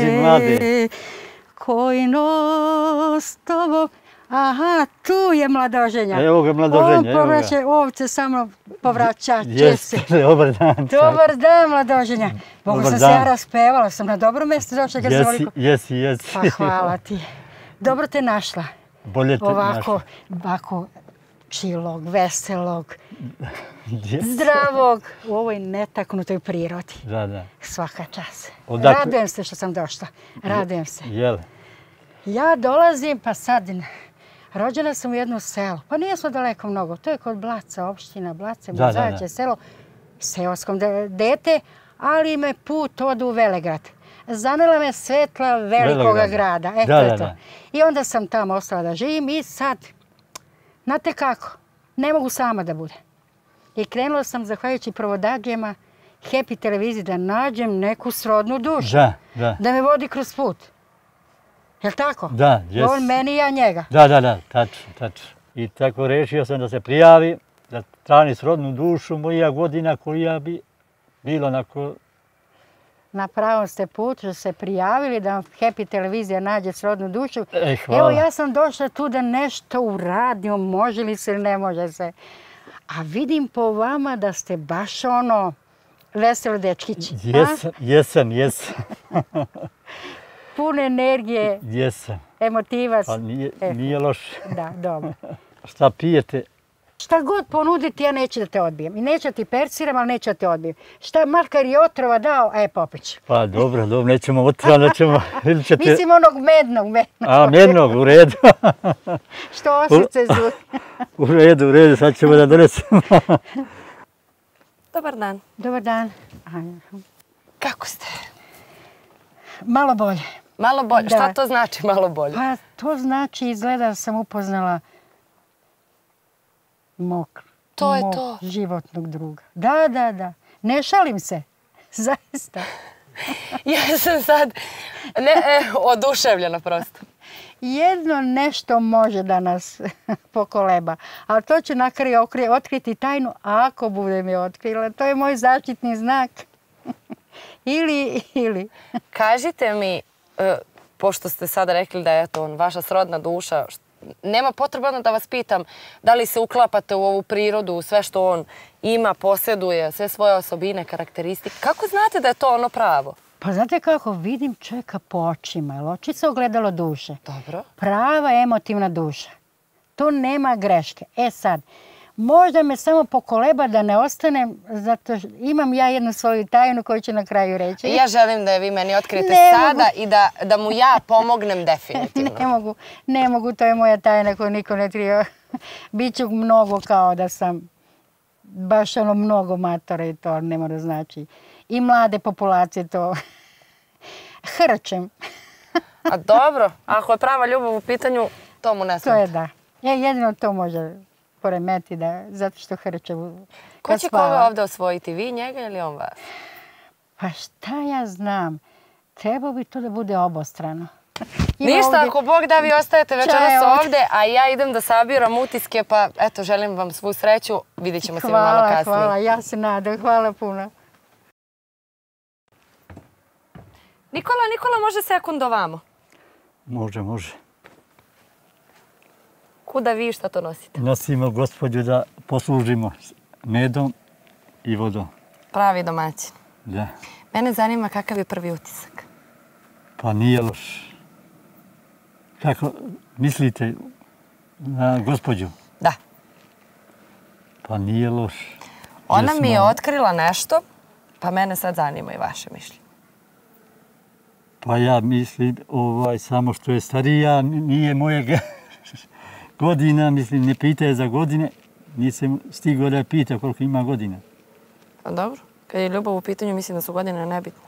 koji nos tobom. Aha, tu je Mladoženja. Evo ga Mladoženja, on povraća, ovce samo povraća će se. Jeste, dobar dan. Dobar dan, Mladoženja. Mogu sam se ja raspevala, sam na dobro mjesto došla kad sam oliko... Jesi, jesi. Pa hvala ti. Dobro te našla. Bolje te našla. Ovako čilog, veselog, zdravog u ovoj netaknutoj prirodi. Da, da. Svaka čast. Odakle? Radujem se što sam došla. Radujem se. Jel? Ja dolazim, pa sad... Rođena sam u jedno selo, pa nije smo daleko mnogo, to je kod Blaca, opština Blace, Mozajače selo, seoskom dete, ali me put odu u Velegrad. Zanela me svetla velikoga grada, eto je to. I onda sam tamo ostala da živim i sad, znate kako, ne mogu sama da budem. I krenula sam, zahvaljujući provodagijama, Happy televiziji, da nađem neku srodnu dušu, da me vodi kroz put. Jel' tako? Da, jes. On meni i ja njega. Da, da, da, tačno, tačno. I tako rešio sam da se prijavi, da trani srodnu dušu moja godina koja bi bilo onako... Na pravom ste putu, da se prijavili, da vam Happy televizija nađe srodnu dušu. E, hvala. Evo, ja sam došla tu da nešto uradim, može li se ili ne može se. A vidim po vama da ste baš ono veseli dečkići. Jesam, jesam, jesam. Pun energije, emotivac. Pa nije loše. Da, dobro. Šta pijete? Šta god ponuditi, ja neću da te odbijem. I neću da ti perciram, ali neću da te odbijem. Šta makar i otrova dao, e, popeć. Pa dobro, dobro, nećemo otrova, nećemo... Mislim onog mednog, mednog. A, mednog, u redu. Što osice zvuči. U redu, u redu, sad ćemo da donesemo. Dobar dan. Dobar dan. Kako ste? Malo bolje. Malo bolje? Šta to znači malo bolje? Pa to znači, izgleda da sam upoznala mog životnog druga. Da, da, da. Ne šalim se. Zaista. Ja sam sad oduševljena prosto. Jedno nešto može da nas pokoleba, ali to će na kraju otkriti tajnu ako budem je otkrila. To je moj zaštitni znak. Ili, ili. Kažite mi, pošto ste sada rekli da je to vaša srodna duša, nema potrebno da vas pitam da li se uklapate u ovu prirodu, u sve što on ima, posjeduje, sve svoje osobine, karakteristike. Kako znate da je to ono pravo? Pa znate kako, vidim čovjeka po očima, jer očica ogledalo duše. Dobro. Prava emotivna duša. Tu nema greške. E sad, možda me samo pokoleba da ne ostanem, zato što imam ja jednu svoju tajnu koju ću na kraju reći. Ja želim da je vi meni otkrijete sada i da mu ja pomognem definitivno. Ne mogu, ne mogu, to je moja tajna koju niko ne trije. Biću mnogo kao da sam baš ono mnogo matora i to ne mora znači. I mlade populacije to hrčem. A dobro, ako je prava ljubav u pitanju, to mu ne smeta. To je da. Jedino to može poremeti da, zato što hrče. Ko će koga ovdje osvojiti, vi njega ili on vas? Pa šta ja znam, trebao bi to da bude obostrano. Ništa, ako Bog da, vi ostajete večeras ovdje, a ja idem da sabiram utiske, pa eto, želim vam svu sreću, vidit ćemo se malo kasnije. Hvala, hvala, ja se nadam, hvala puno. Nikola, Nikola, može sekund ovamo? Može, može. Kuda vi šta to nosite? Nosimo gospođu da poslužimo medom i vodom. Pravi domaćin. Da. Mene zanima kakav je prvi utisak. Pa nije loš. Kako mislite na gospođu? Da. Pa nije loš. Ona mi je otkrila nešto, pa mene sad zanima i vaše mišljenje. Pa ja mislim, ovaj, samo što je starija, nije moje godina, mislim, ne pitaje za godine, nisam stigao da je pita koliko ima godina. Pa dobro, kad je ljubav u pitanju, mislim da su godine nebitne.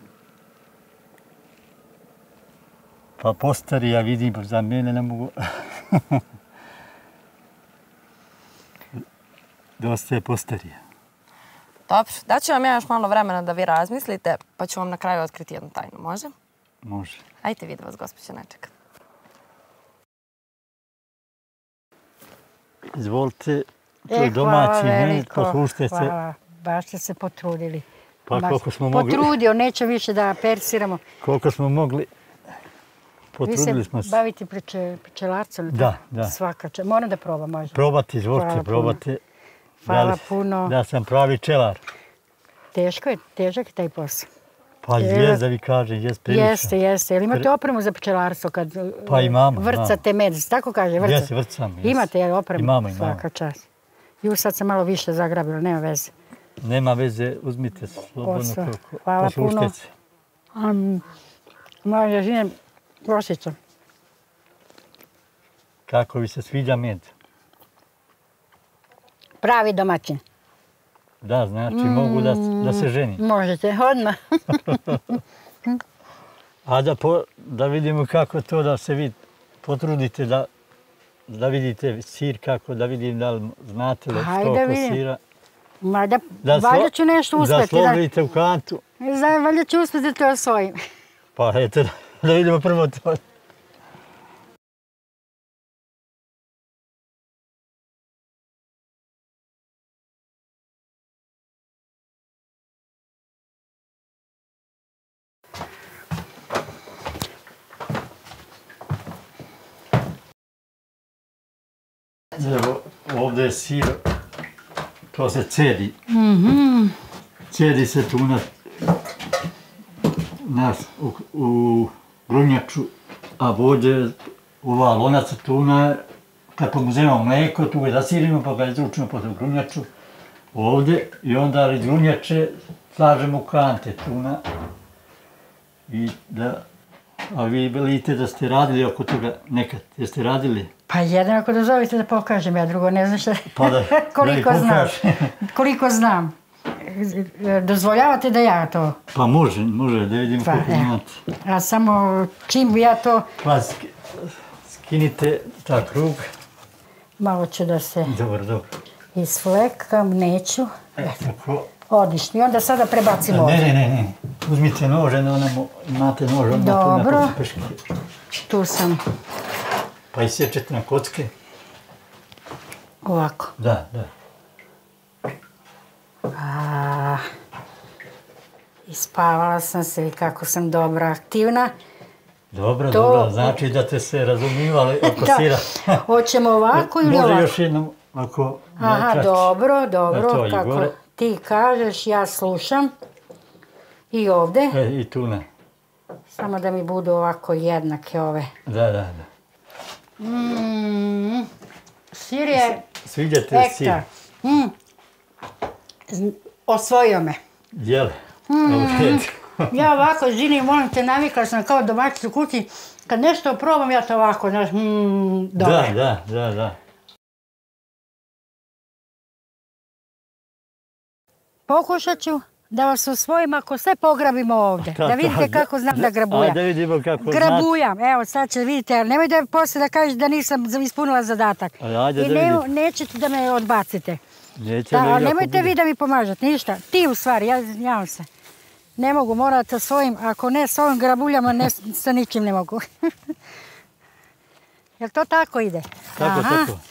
Pa postarija vidim, pa za mene ne mogu... Dosta je postarija. Dobro, daću vam ja još malo vremena da vi razmislite, pa ću vam na kraju otkriti jednu tajnu, može? Može. Ajte vi da vas gospođa ne čeka. Izvolite, to je domaći med, poslušajte se. Hvala, baš ste se potrudili. Pa koliko smo mogli... Potrudio, neće više da persiramo. Koliko smo mogli, potrudili smo se. Vi se bavite pčelarcom? Da, da. Svaka čast. Moram da probam možda. Probati, izvolite, probate. Hvala puno. Da sam pravi pčelar. Teško je, težak je taj posao. Pa jest da vi kažem, jest prilično. Jeste, jeste. Jel imate opremu za pčelarstvo kad pa imamo, vrcate med? Tako kaže, vrca? Jeste, vrcam. Imate opremu? Imamo, imamo. Svaka čast. Ju sad sam malo više zagrabila, nema veze. Nema veze, uzmite slobodno koliko. Hvala puno. Moja ježine, prosica. Kako vi se sviđa med? Pravi domaćin. Da, znači mogu da, da se ženi. Možete, odmah. A da, po, da vidimo kako to da se vi potrudite da, da vidite sir kako, da vidim da li znate li što oko sira. Ma da, da valjda ću nešto uspjeti. Da slobodite u kantu. Da, valjda ću uspjeti to osvojim. Pa eto, da vidimo prvo to. Evo, ovdje je sir, to se cedi. Mm-hmm. Cedi se tu na, na, u, u grunjaču, a ovdje ova lonaca tuna, kad pomuzemo mleko, tu ga zasirimo pa ga izručimo pod grunjaču ovdje i onda iz grunjače slažemo u kante tuna. I da, a vi velite da ste radili oko toga nekad, jeste radili? Pa jedan ako dozvolite da pokažem, ja drugo ne znam šta, pa da, koliko da znam. Koliko znam. Dozvoljavate da ja to? Pa može, može, da vidimo pa, koliko znate. A samo čim bi ja to... Pa skinite ta krug. Malo ću da se... Dobro, dobro. Isflekam, neću. E, tako. Odlično. I onda sada prebacimo ovdje. Ne, ne, ne, ne. Uzmite nože, imate nož odmah tu dobro. na peške. Tu sam. Pa isječete na kocke. Ovako. Da, da. A, ispavala sam se i kako sam dobra, aktivna. Dobro, to... dobro. Znači da te se razumivali oko sira. Hoćemo ovako ili može ovako? Može još jednom, ako... Aha, dobro, dobro. To, kako gore. Ti kažeš, ja slušam. I ovdje. E, i tuna. Samo da mi budu ovako jednake ove. Da, da, da. Mm, sir je... Sviđate li sir? Mm. Osvojio me. Jel? Mm. Ja ovako, žini, molim te, navikla sam kao domaćica u kući. Kad nešto probam, ja to ovako, znaš, mm, dobro. Da, da, da, da. Pokušat ću, da vas osvojim ako sve pograbimo ovdje. Da vidite kako znam da grabujam. Da vidimo kako znate. Grabujam, evo sad će vidite, ali nemoj da posle da kažeš da nisam ispunila zadatak. Ajde I da ne, vidim. nećete da me odbacite. Neće Da, da ali igra nemojte ako vi da mi pomažete, ništa. Ti u stvari, ja izvinjavam se. Ne mogu, morate s ovim, ako ne s ovim grabuljama, ne, sa ničim ne mogu. Jel to tako ide? Tako, Aha. tako.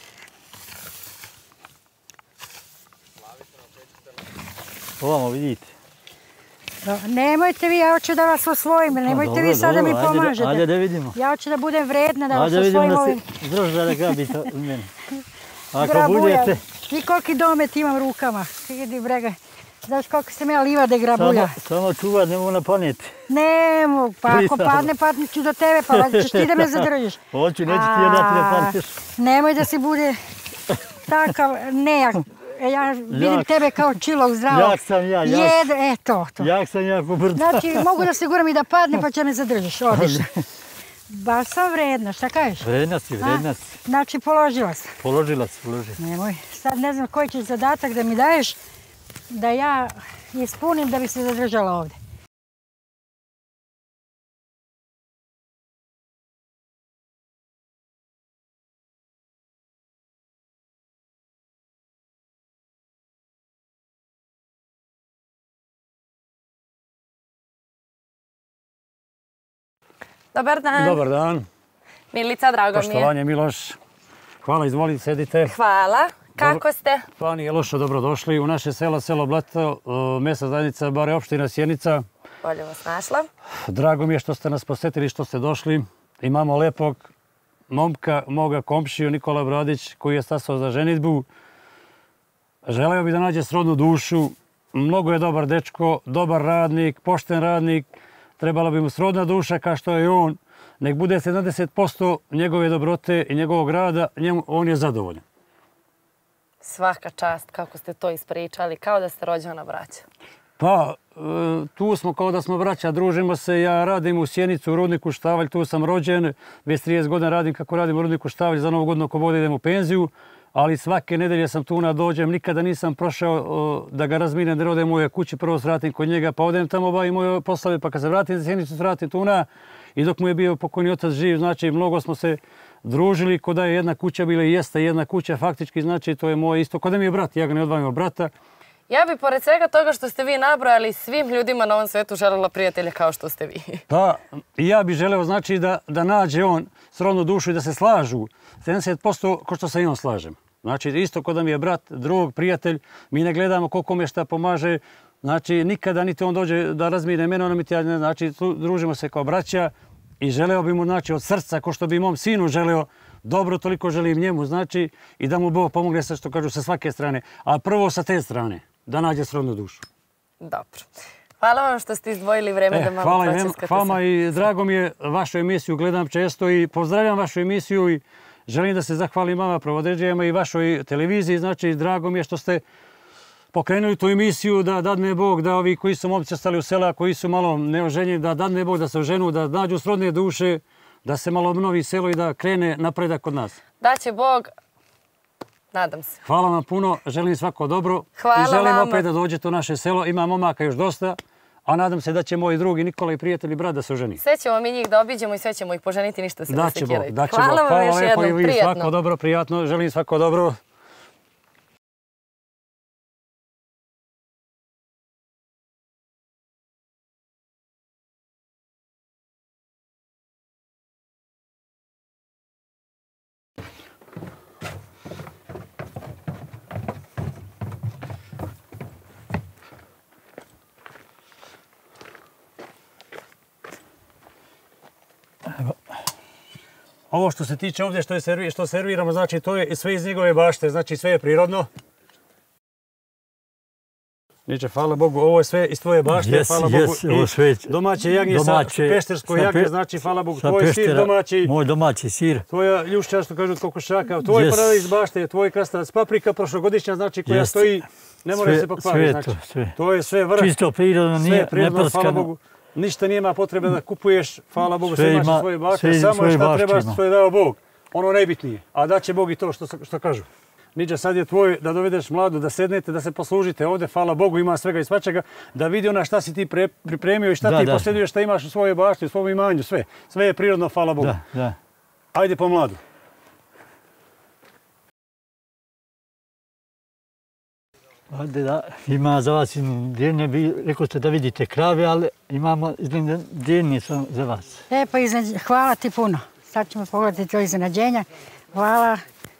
Ovamo vidite. Do- Nemojte vi, ja hoću da vas osvojim, nemojte dobro, vi sad da mi dobro, ajde da- pomažete. ajde da vidimo. Ja hoću da budem vredna, da vas Ajde vidimo osvojim da ovim se zdrža da grabite od mene. Ako grabuljam. budete, I koliki domet imam rukama. Vidi brega. Znaš koliko sam ja livade grabulja. samo, samo čuvat, ne mogu naponijeti. Ne mogu, pa ako Nisam. padne, padne ću do tebe, pa valjda ćeš ti da me zadržiš. Hoću, neću ti ja dati da A, pamtiš. Nemoj da si bude takav nejak. Ja vidim Jak. tebe kao čilog zdravo. Jak sam ja, jak. Jed, e, to, to. Jak sam jako brdo. Znači, mogu da se guram i da padne, pa će me zadržiš, odlično. Baš sam vredna, šta kažeš? Vredna si, vredna si. Znači, položila sam. Položila si, položila. Nemoj, sad ne znam koji će zadatak da mi daješ, da ja ispunim da bi se zadržala ovdje. Dobar dan. Dobar dan. Milica, drago mi je. Poštovanje Miloš. Hvala, izvolite, sedite. Hvala. Kako ste? Pa nije lošo, dobrodošli u naše selo, selo Blato, e, mjesna zajednica Bare, opština Sjenica. Bolje vas našla. Drago mi je što ste nas posjetili, što ste došli. Imamo lepog momka, moga komšiju Nikola Bradić, koji je stasao za ženidbu. Želeo bi da nađe srodnu dušu. Mnogo je dobar dečko, dobar radnik, pošten radnik. Trebala bi mu srodna duša kao što je on. Nek bude sedamdeset posto njegove dobrote i njegovog rada, njemu, on je zadovoljan. Svaka čast kako ste to ispričali, kao da ste rođena braća. Pa, e, tu smo kao da smo braća, družimo se. Ja radim u Sjenicu, u Rudniku Štavalj, tu sam rođen. Već trideset godina radim kako radim u Rudniku Štavalj, za novu godinu ako bude idem u penziju. Ali svake nedelje sam tu na dođem, nikada nisam prošao o, da ga razminem, da odem u moje kući, prvo svratim kod njega, pa odem tamo, obavim moje poslove, pa kad se vratim za Sjenicu, svratim tu na. I dok mu je bio pokojni otac živ, znači mnogo smo se družili, kod da je jedna kuća bila i jeste jedna kuća, faktički znači to je moje isto, kod da mi je brat, ja ga ne odvajam od brata. Ja bi pored svega toga što ste vi nabrojali svim ljudima na ovom svetu željela prijatelja kao što ste vi. Pa i ja bih želeo znači da, da nađe on srodnu dušu i da se slažu sedamdeset posto ko što se i on slažem. Znači isto kod da mi je brat, drug, prijatelj, mi ne gledamo koliko me šta pomaže, znači nikada niti on dođe da razmine mene, ono mi ti ja ne, znači družimo se kao braća i želeo bi mu znači od srca, ko što bi mom sinu želeo, dobro toliko želim njemu, znači i da mu Bog pomogne sa što kažu sa svake strane, a prvo sa te strane, da nađe srodnu dušu. Dobro. Hvala vam što ste izdvojili vreme E, da malo hvala pročeskate i vama se. i drago mi je vašu emisiju, gledam često i pozdravljam vašu emisiju i želim da se zahvalim vama provodeđijama i vašoj televiziji, znači drago mi je što ste pokrenuli tu emisiju, da dadne Bog, da ovi koji su momci ostali u sela, koji su malo neoženjeni, da dadne Bog da se oženu, da nađu srodne duše, da se malo obnovi selo i da krene napredak kod nas. Daće Bog, nadam se. Hvala vam puno, želim svako dobro Hvala i želim vama. opet da dođete u naše selo. Ima momaka još dosta, a nadam se da će moj drugi Nikola i prijatelj i brat da se oženi. Sve ćemo mi njih da obiđemo i sve ćemo ih poženiti, ništa se ne Daće Bog, sekirajte. daće Hvala Bog. vam Hvala još lepo i jednom, vi, prijatno. svako dobro, prijatno, želim svako dobro. Ovo što se tiče ovdje što, je servi, što serviramo, znači to je sve iz njegove bašte, znači sve je prirodno. Niče, hvala Bogu, ovo je sve iz tvoje bašte, Yes, hvala yes, Bogu. ovo sve- domaće jagnje domaće- sa peštersko sa jagnje, pe- znači hvala Bogu, sa tvoj sir peštera, domaći, Moj domaći sir. tvoja ljušća što kažu od kokošaka, tvoj Yes. paradajz iz bašte, tvoj krastavac paprika prošlogodišnja, znači koja Jest. stoji, ne mora Sve- se pokvari, sve znači. to, sve. To je sve vrh, Čisto prirodno, sve nije prirodno, hvala neprskano. Bogu. Ništa nema potrebe da kupuješ, hvala Bogu, sve Sve imaš ima- iz svoje bašte, sve iz samo je svoje šta bašte treba ima. što je dao Bog. Ono najbitnije, a daće Bog i to što, što kažu. Niđa, sad je tvoj da dovedeš mladu, da sednete, da se poslužite ovdje, hvala Bogu, ima svega i svačega, da vidi ona šta si ti pre, pripremio i šta da, ti da. posjeduješ, šta imaš u svojoj bašti, u svom imanju, sve. Sve je prirodno, hvala Bogu. Da, da. Ajde po mladu. Ovdje da, ima za vas djenje, vi rekao ste da vidite krave, ali imamo djenje za vas. E, pa iznad... hvala ti puno. Sad ćemo pogledati to iznenađenja. Hvala.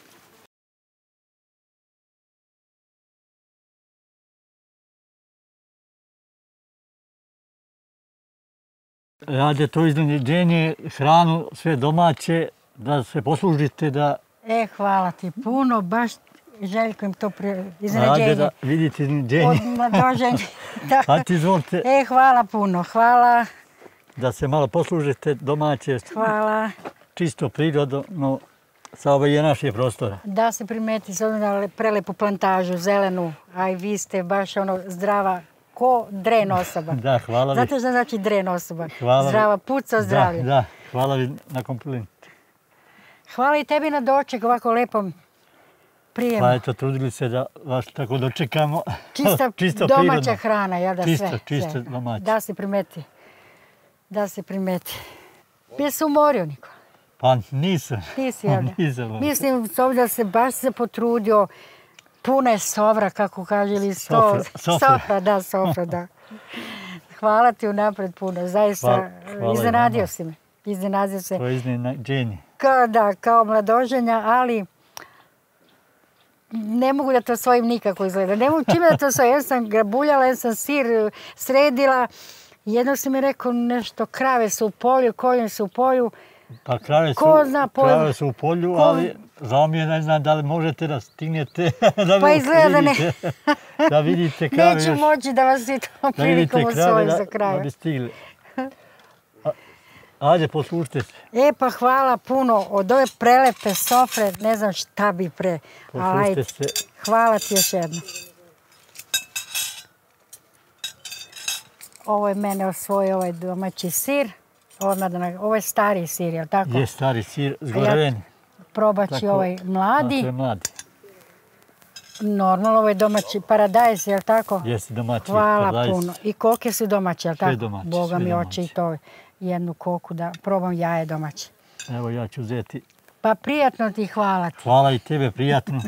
Rade to iznenađenje, hranu, sve domaće, da se poslužite, da... E, hvala ti puno, baš Željko im to iznenađenje. Rade da vidite iznenađenje. Od mladoženja. Da. A ti izvolite. E, hvala puno, hvala. Da se malo poslužite domaće. Hvala. Čisto prirodno, sa ove je naše prostora. Da se primeti s ovim na prelepu plantažu, zelenu, a i vi ste baš ono zdrava, ko dren osoba. Da, hvala vi. Znate što znači dren osoba? Hvala Zdrava puca zdravlje. Da, da, hvala vi na komplimentu. Hvala i tebi na doček ovako lepom prijemu. Pa eto, trudili se da vas tako dočekamo. Čista čisto domaća prirodno. hrana, jel da čisto, sve? Čisto, sve. domaće. Da se primeti. Da se primeti. Bio si umorio, Niko? Pa nisam. Nisi, jel da? Nisam. Mislim, s obzirom da se baš se potrudio, puno je sovra, kako kaže, ili sto... Sofra, sofra. Sofra, da, sofra, da. Hvala ti unapred puno, zaista, Hvala, hvala iznenadio si me. Iznenadio se. To je iznenađenje. Kao da, kao mladoženja, ali ne mogu da to svojim nikako izgleda. Ne mogu čime da to svojim. Ja sam grabuljala, ja sam sir sredila. Jedno si mi rekao nešto, krave su u polju, konje su u polju. Pa krave su, Ko zna polju? krave su u polju, Ko... ali žao mi je, ne znam da li možete da stignete da pa izgleda da ne. vidite, da vidite krave. Neću još, moći da vas i to prilikom osvojim za krave. Da bi stigli. A, ajde, poslušajte se. E pa hvala puno od ove prelepe sofre, ne znam šta bi pre. Poslušajte se. Hvala ti još jedno. Ovo je mene osvojio ovaj domaći sir. Ovo je stari sir, je li tako? Je stari sir, zgoreven. Ja probat ću ovaj mladi. To je mladi. Normalno, ovo je domaći paradajz, je li tako? Jeste domaći Hvala paradajz. puno. I koke su domaće, je li tako? Sve domaće. Boga sve mi domaće. oči i to jednu koku da probam jaje domaće. Evo ja ću uzeti. Pa prijatno ti, hvala ti. Hvala i tebe, prijatno.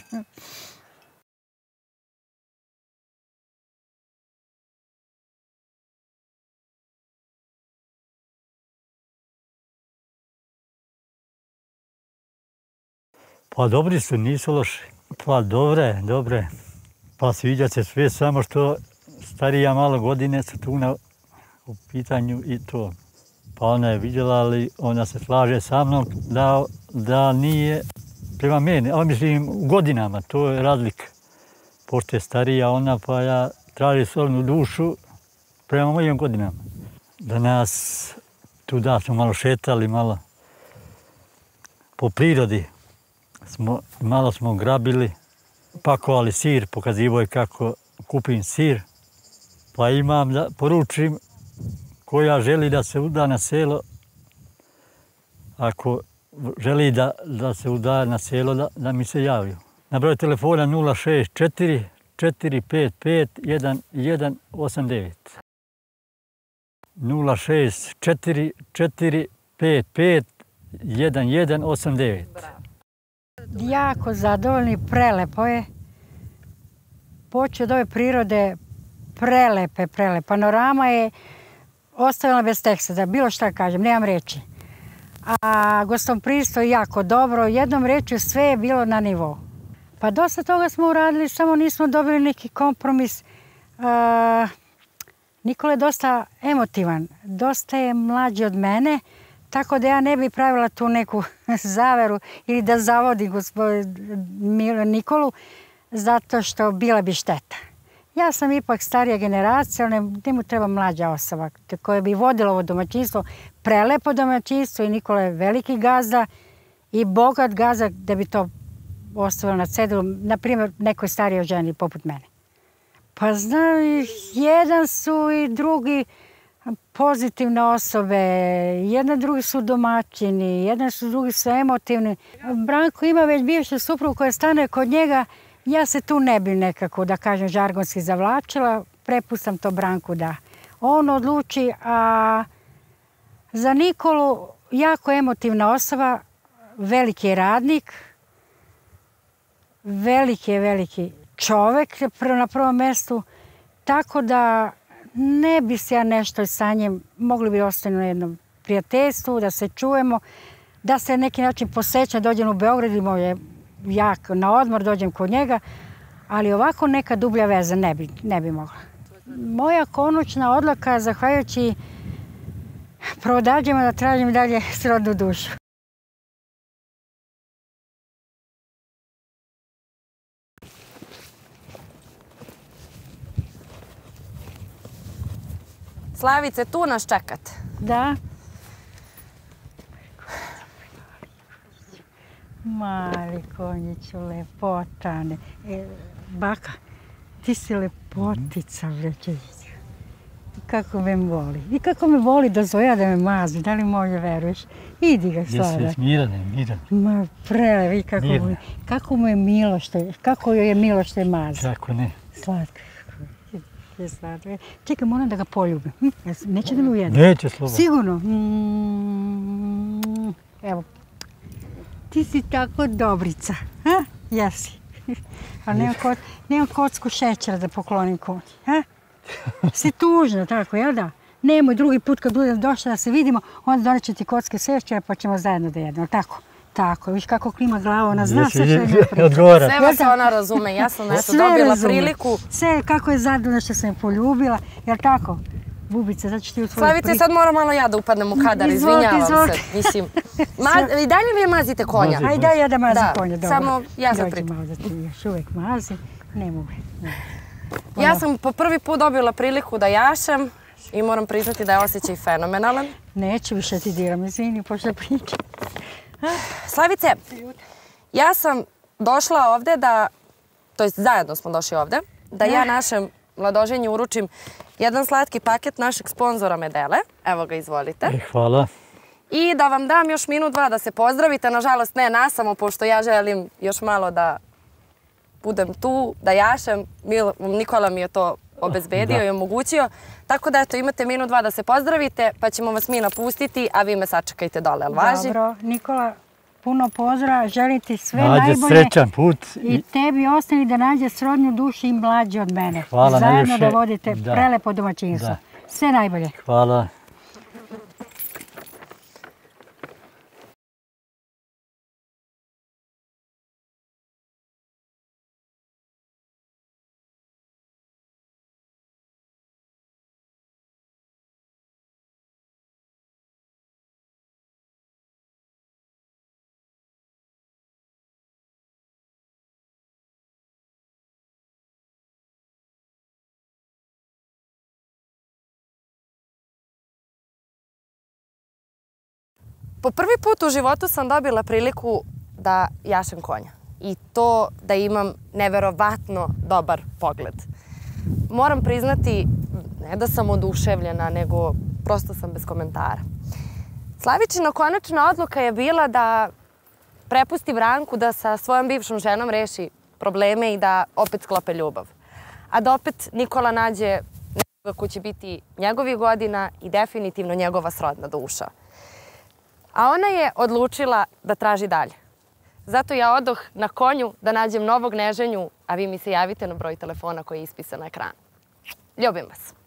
Pa dobri su, nisu loši. Pa dobre, dobre. Pa sviđa se sve, samo što starija malo godine su tu na, u pitanju i to. Pa ona je vidjela, ali ona se slaže sa mnom da, da nije prema meni. A mislim, u godinama, to je razlika. Pošto je starija ona, pa ja tražim solnu dušu prema mojim godinama. Da nas tu da smo malo šetali, malo po prirodi. Smo, malo smo grabili, pakovali sir, pokazivo je kako kupim sir. Pa imam da poručim koja želi da se uda na selo, ako želi da, da se uda na selo, da, da mi se javi. Na broj telefona nula šest četiri četiri pet pet jedan jedan osam devet. nula šest četiri četiri pet pet jedan jedan osam devet. Jako zadovoljni, prelepo je. Počeo od ove prirode prelepe, prelepe. Panorama je ostavila bez teksta, da bilo šta kažem, nemam reči. A gostoprimstvo je jako dobro, jednom rečju sve je bilo na nivou. Pa dosta toga smo uradili, samo nismo dobili neki kompromis. Uh, Nikola je dosta emotivan, dosta je mlađi od mene, tako da ja ne bih pravila tu neku zaveru ili da zavodim gospodina Nikolu, zato što bila bi šteta. Ja sam ipak starija generacija, ali njemu treba mlađa osoba koja bi vodila ovo domaćinstvo, prelepo domaćinstvo i Nikola je veliki gazda i bogat gazda da bi to ostavilo na cedilu, na primjer nekoj starijoj ženi poput mene. Pa znam, jedan su i drugi pozitivne osobe, jedna drugi su domaćini, jedan su drugi su emotivni. Branko ima već bivšu suprugu koja stane kod njega, ja se tu ne bi nekako, da kažem, žargonski zavlačila, prepustam to Branku da on odluči, a za Nikolu jako emotivna osoba, veliki je radnik, veliki je veliki čovek na prvom mjestu, tako da ne bi se ja nešto sa njim, mogli bi ostati na jednom prijateljstvu, da se čujemo, da se neki način posećam, dođem u Beograd, imao je jak na odmor, dođem kod njega, ali ovako neka dublja veza ne bi, ne bi mogla. Moja konačna odluka, zahvaljujući prodađima, da tražim dalje srodnu dušu. Slavice, tu nas čekate. Da. Mali konjiću, lepotane. E, baka, ti si lepotica, vreće. Kako me voli. I kako me voli da Zoja da me mazi. Da li može veruješ? Idi ga sada. Jesi Mirane, Mirane. Ma prele, vidi kako mu, kako mu je milo što je, kako joj je milo što je mazi. Kako ne. Slatko. Je slatko. Čekaj, moram da ga poljubim. Hm? Neće da me ujede? Neće, slobodno. Sigurno. Mm, evo. Ti si tako dobrica. Ha? Jesi. Ali nemam, ko, nemam kocku šećera da poklonim konji. Ha? Si tužna, tako, jel da? Nemoj drugi put kad budem došla da se vidimo, onda doneću ti kocke šećera pa ćemo zajedno da jedemo. Tako? Tako, viš kako klima glava, ona zna sve što je nju priča. Sve vas ona razume, ja sam nešto dobila priliku. Sve, kako je zadovoljna što sam je poljubila, jel tako? Bubice, sad ću ti u svoju Slavice, priču. sad moram malo ja da upadnem u kadar, izvinjavam se. Mislim, i dalje vi mazite konja? Ajde, daj ja da mazim konja, dobro. Samo ja sam Dođi pričam. malo da ti još uvijek mazim, ne mogu. Ja sam po prvi put dobila priliku da jašem i moram priznati da je osjećaj fenomenalan. Neću više ti diram, izvini, pošto pričam. Slavice, ja sam došla ovde da, to jest zajedno smo došli ovde, da ja našem mladoženju uručim jedan slatki paket našeg sponzora Medele. Evo ga, izvolite. E, hvala. I da vam dam još minut, dva da se pozdravite. Nažalost, ne nasamo, pošto ja želim još malo da budem tu, da jašem. Nikola mi je to obezbedio i omogućio. Tako da, eto, imate minut, dva da se pozdravite, pa ćemo vas mi napustiti, a vi me sačekajte dole, ali važi? Dobro, Nikola, puno pozdrava, želim ti sve Nađe najbolje. srećan put. I tebi ostali da nađe srodnu dušu i mlađi od mene. Hvala najljepše. Zajedno da vodite prelepo domaćinstvo. Sve najbolje. Hvala. Po prvi put u životu sam dobila priliku da jašem konja. I to da imam neverovatno dobar pogled. Moram priznati, ne da sam oduševljena, nego prosto sam bez komentara. Slavičina konačna odluka je bila da prepusti Branku da sa svojom bivšom ženom reši probleme i da opet sklope ljubav. A da opet Nikola nađe nekoga ko će biti njegovih godina i definitivno njegova srodna duša. A ona je odlučila da traži dalje. Zato ja odoh na konju da nađem novog neženju, a vi mi se javite na broj telefona koji je ispisan na ekranu. Ljubim vas.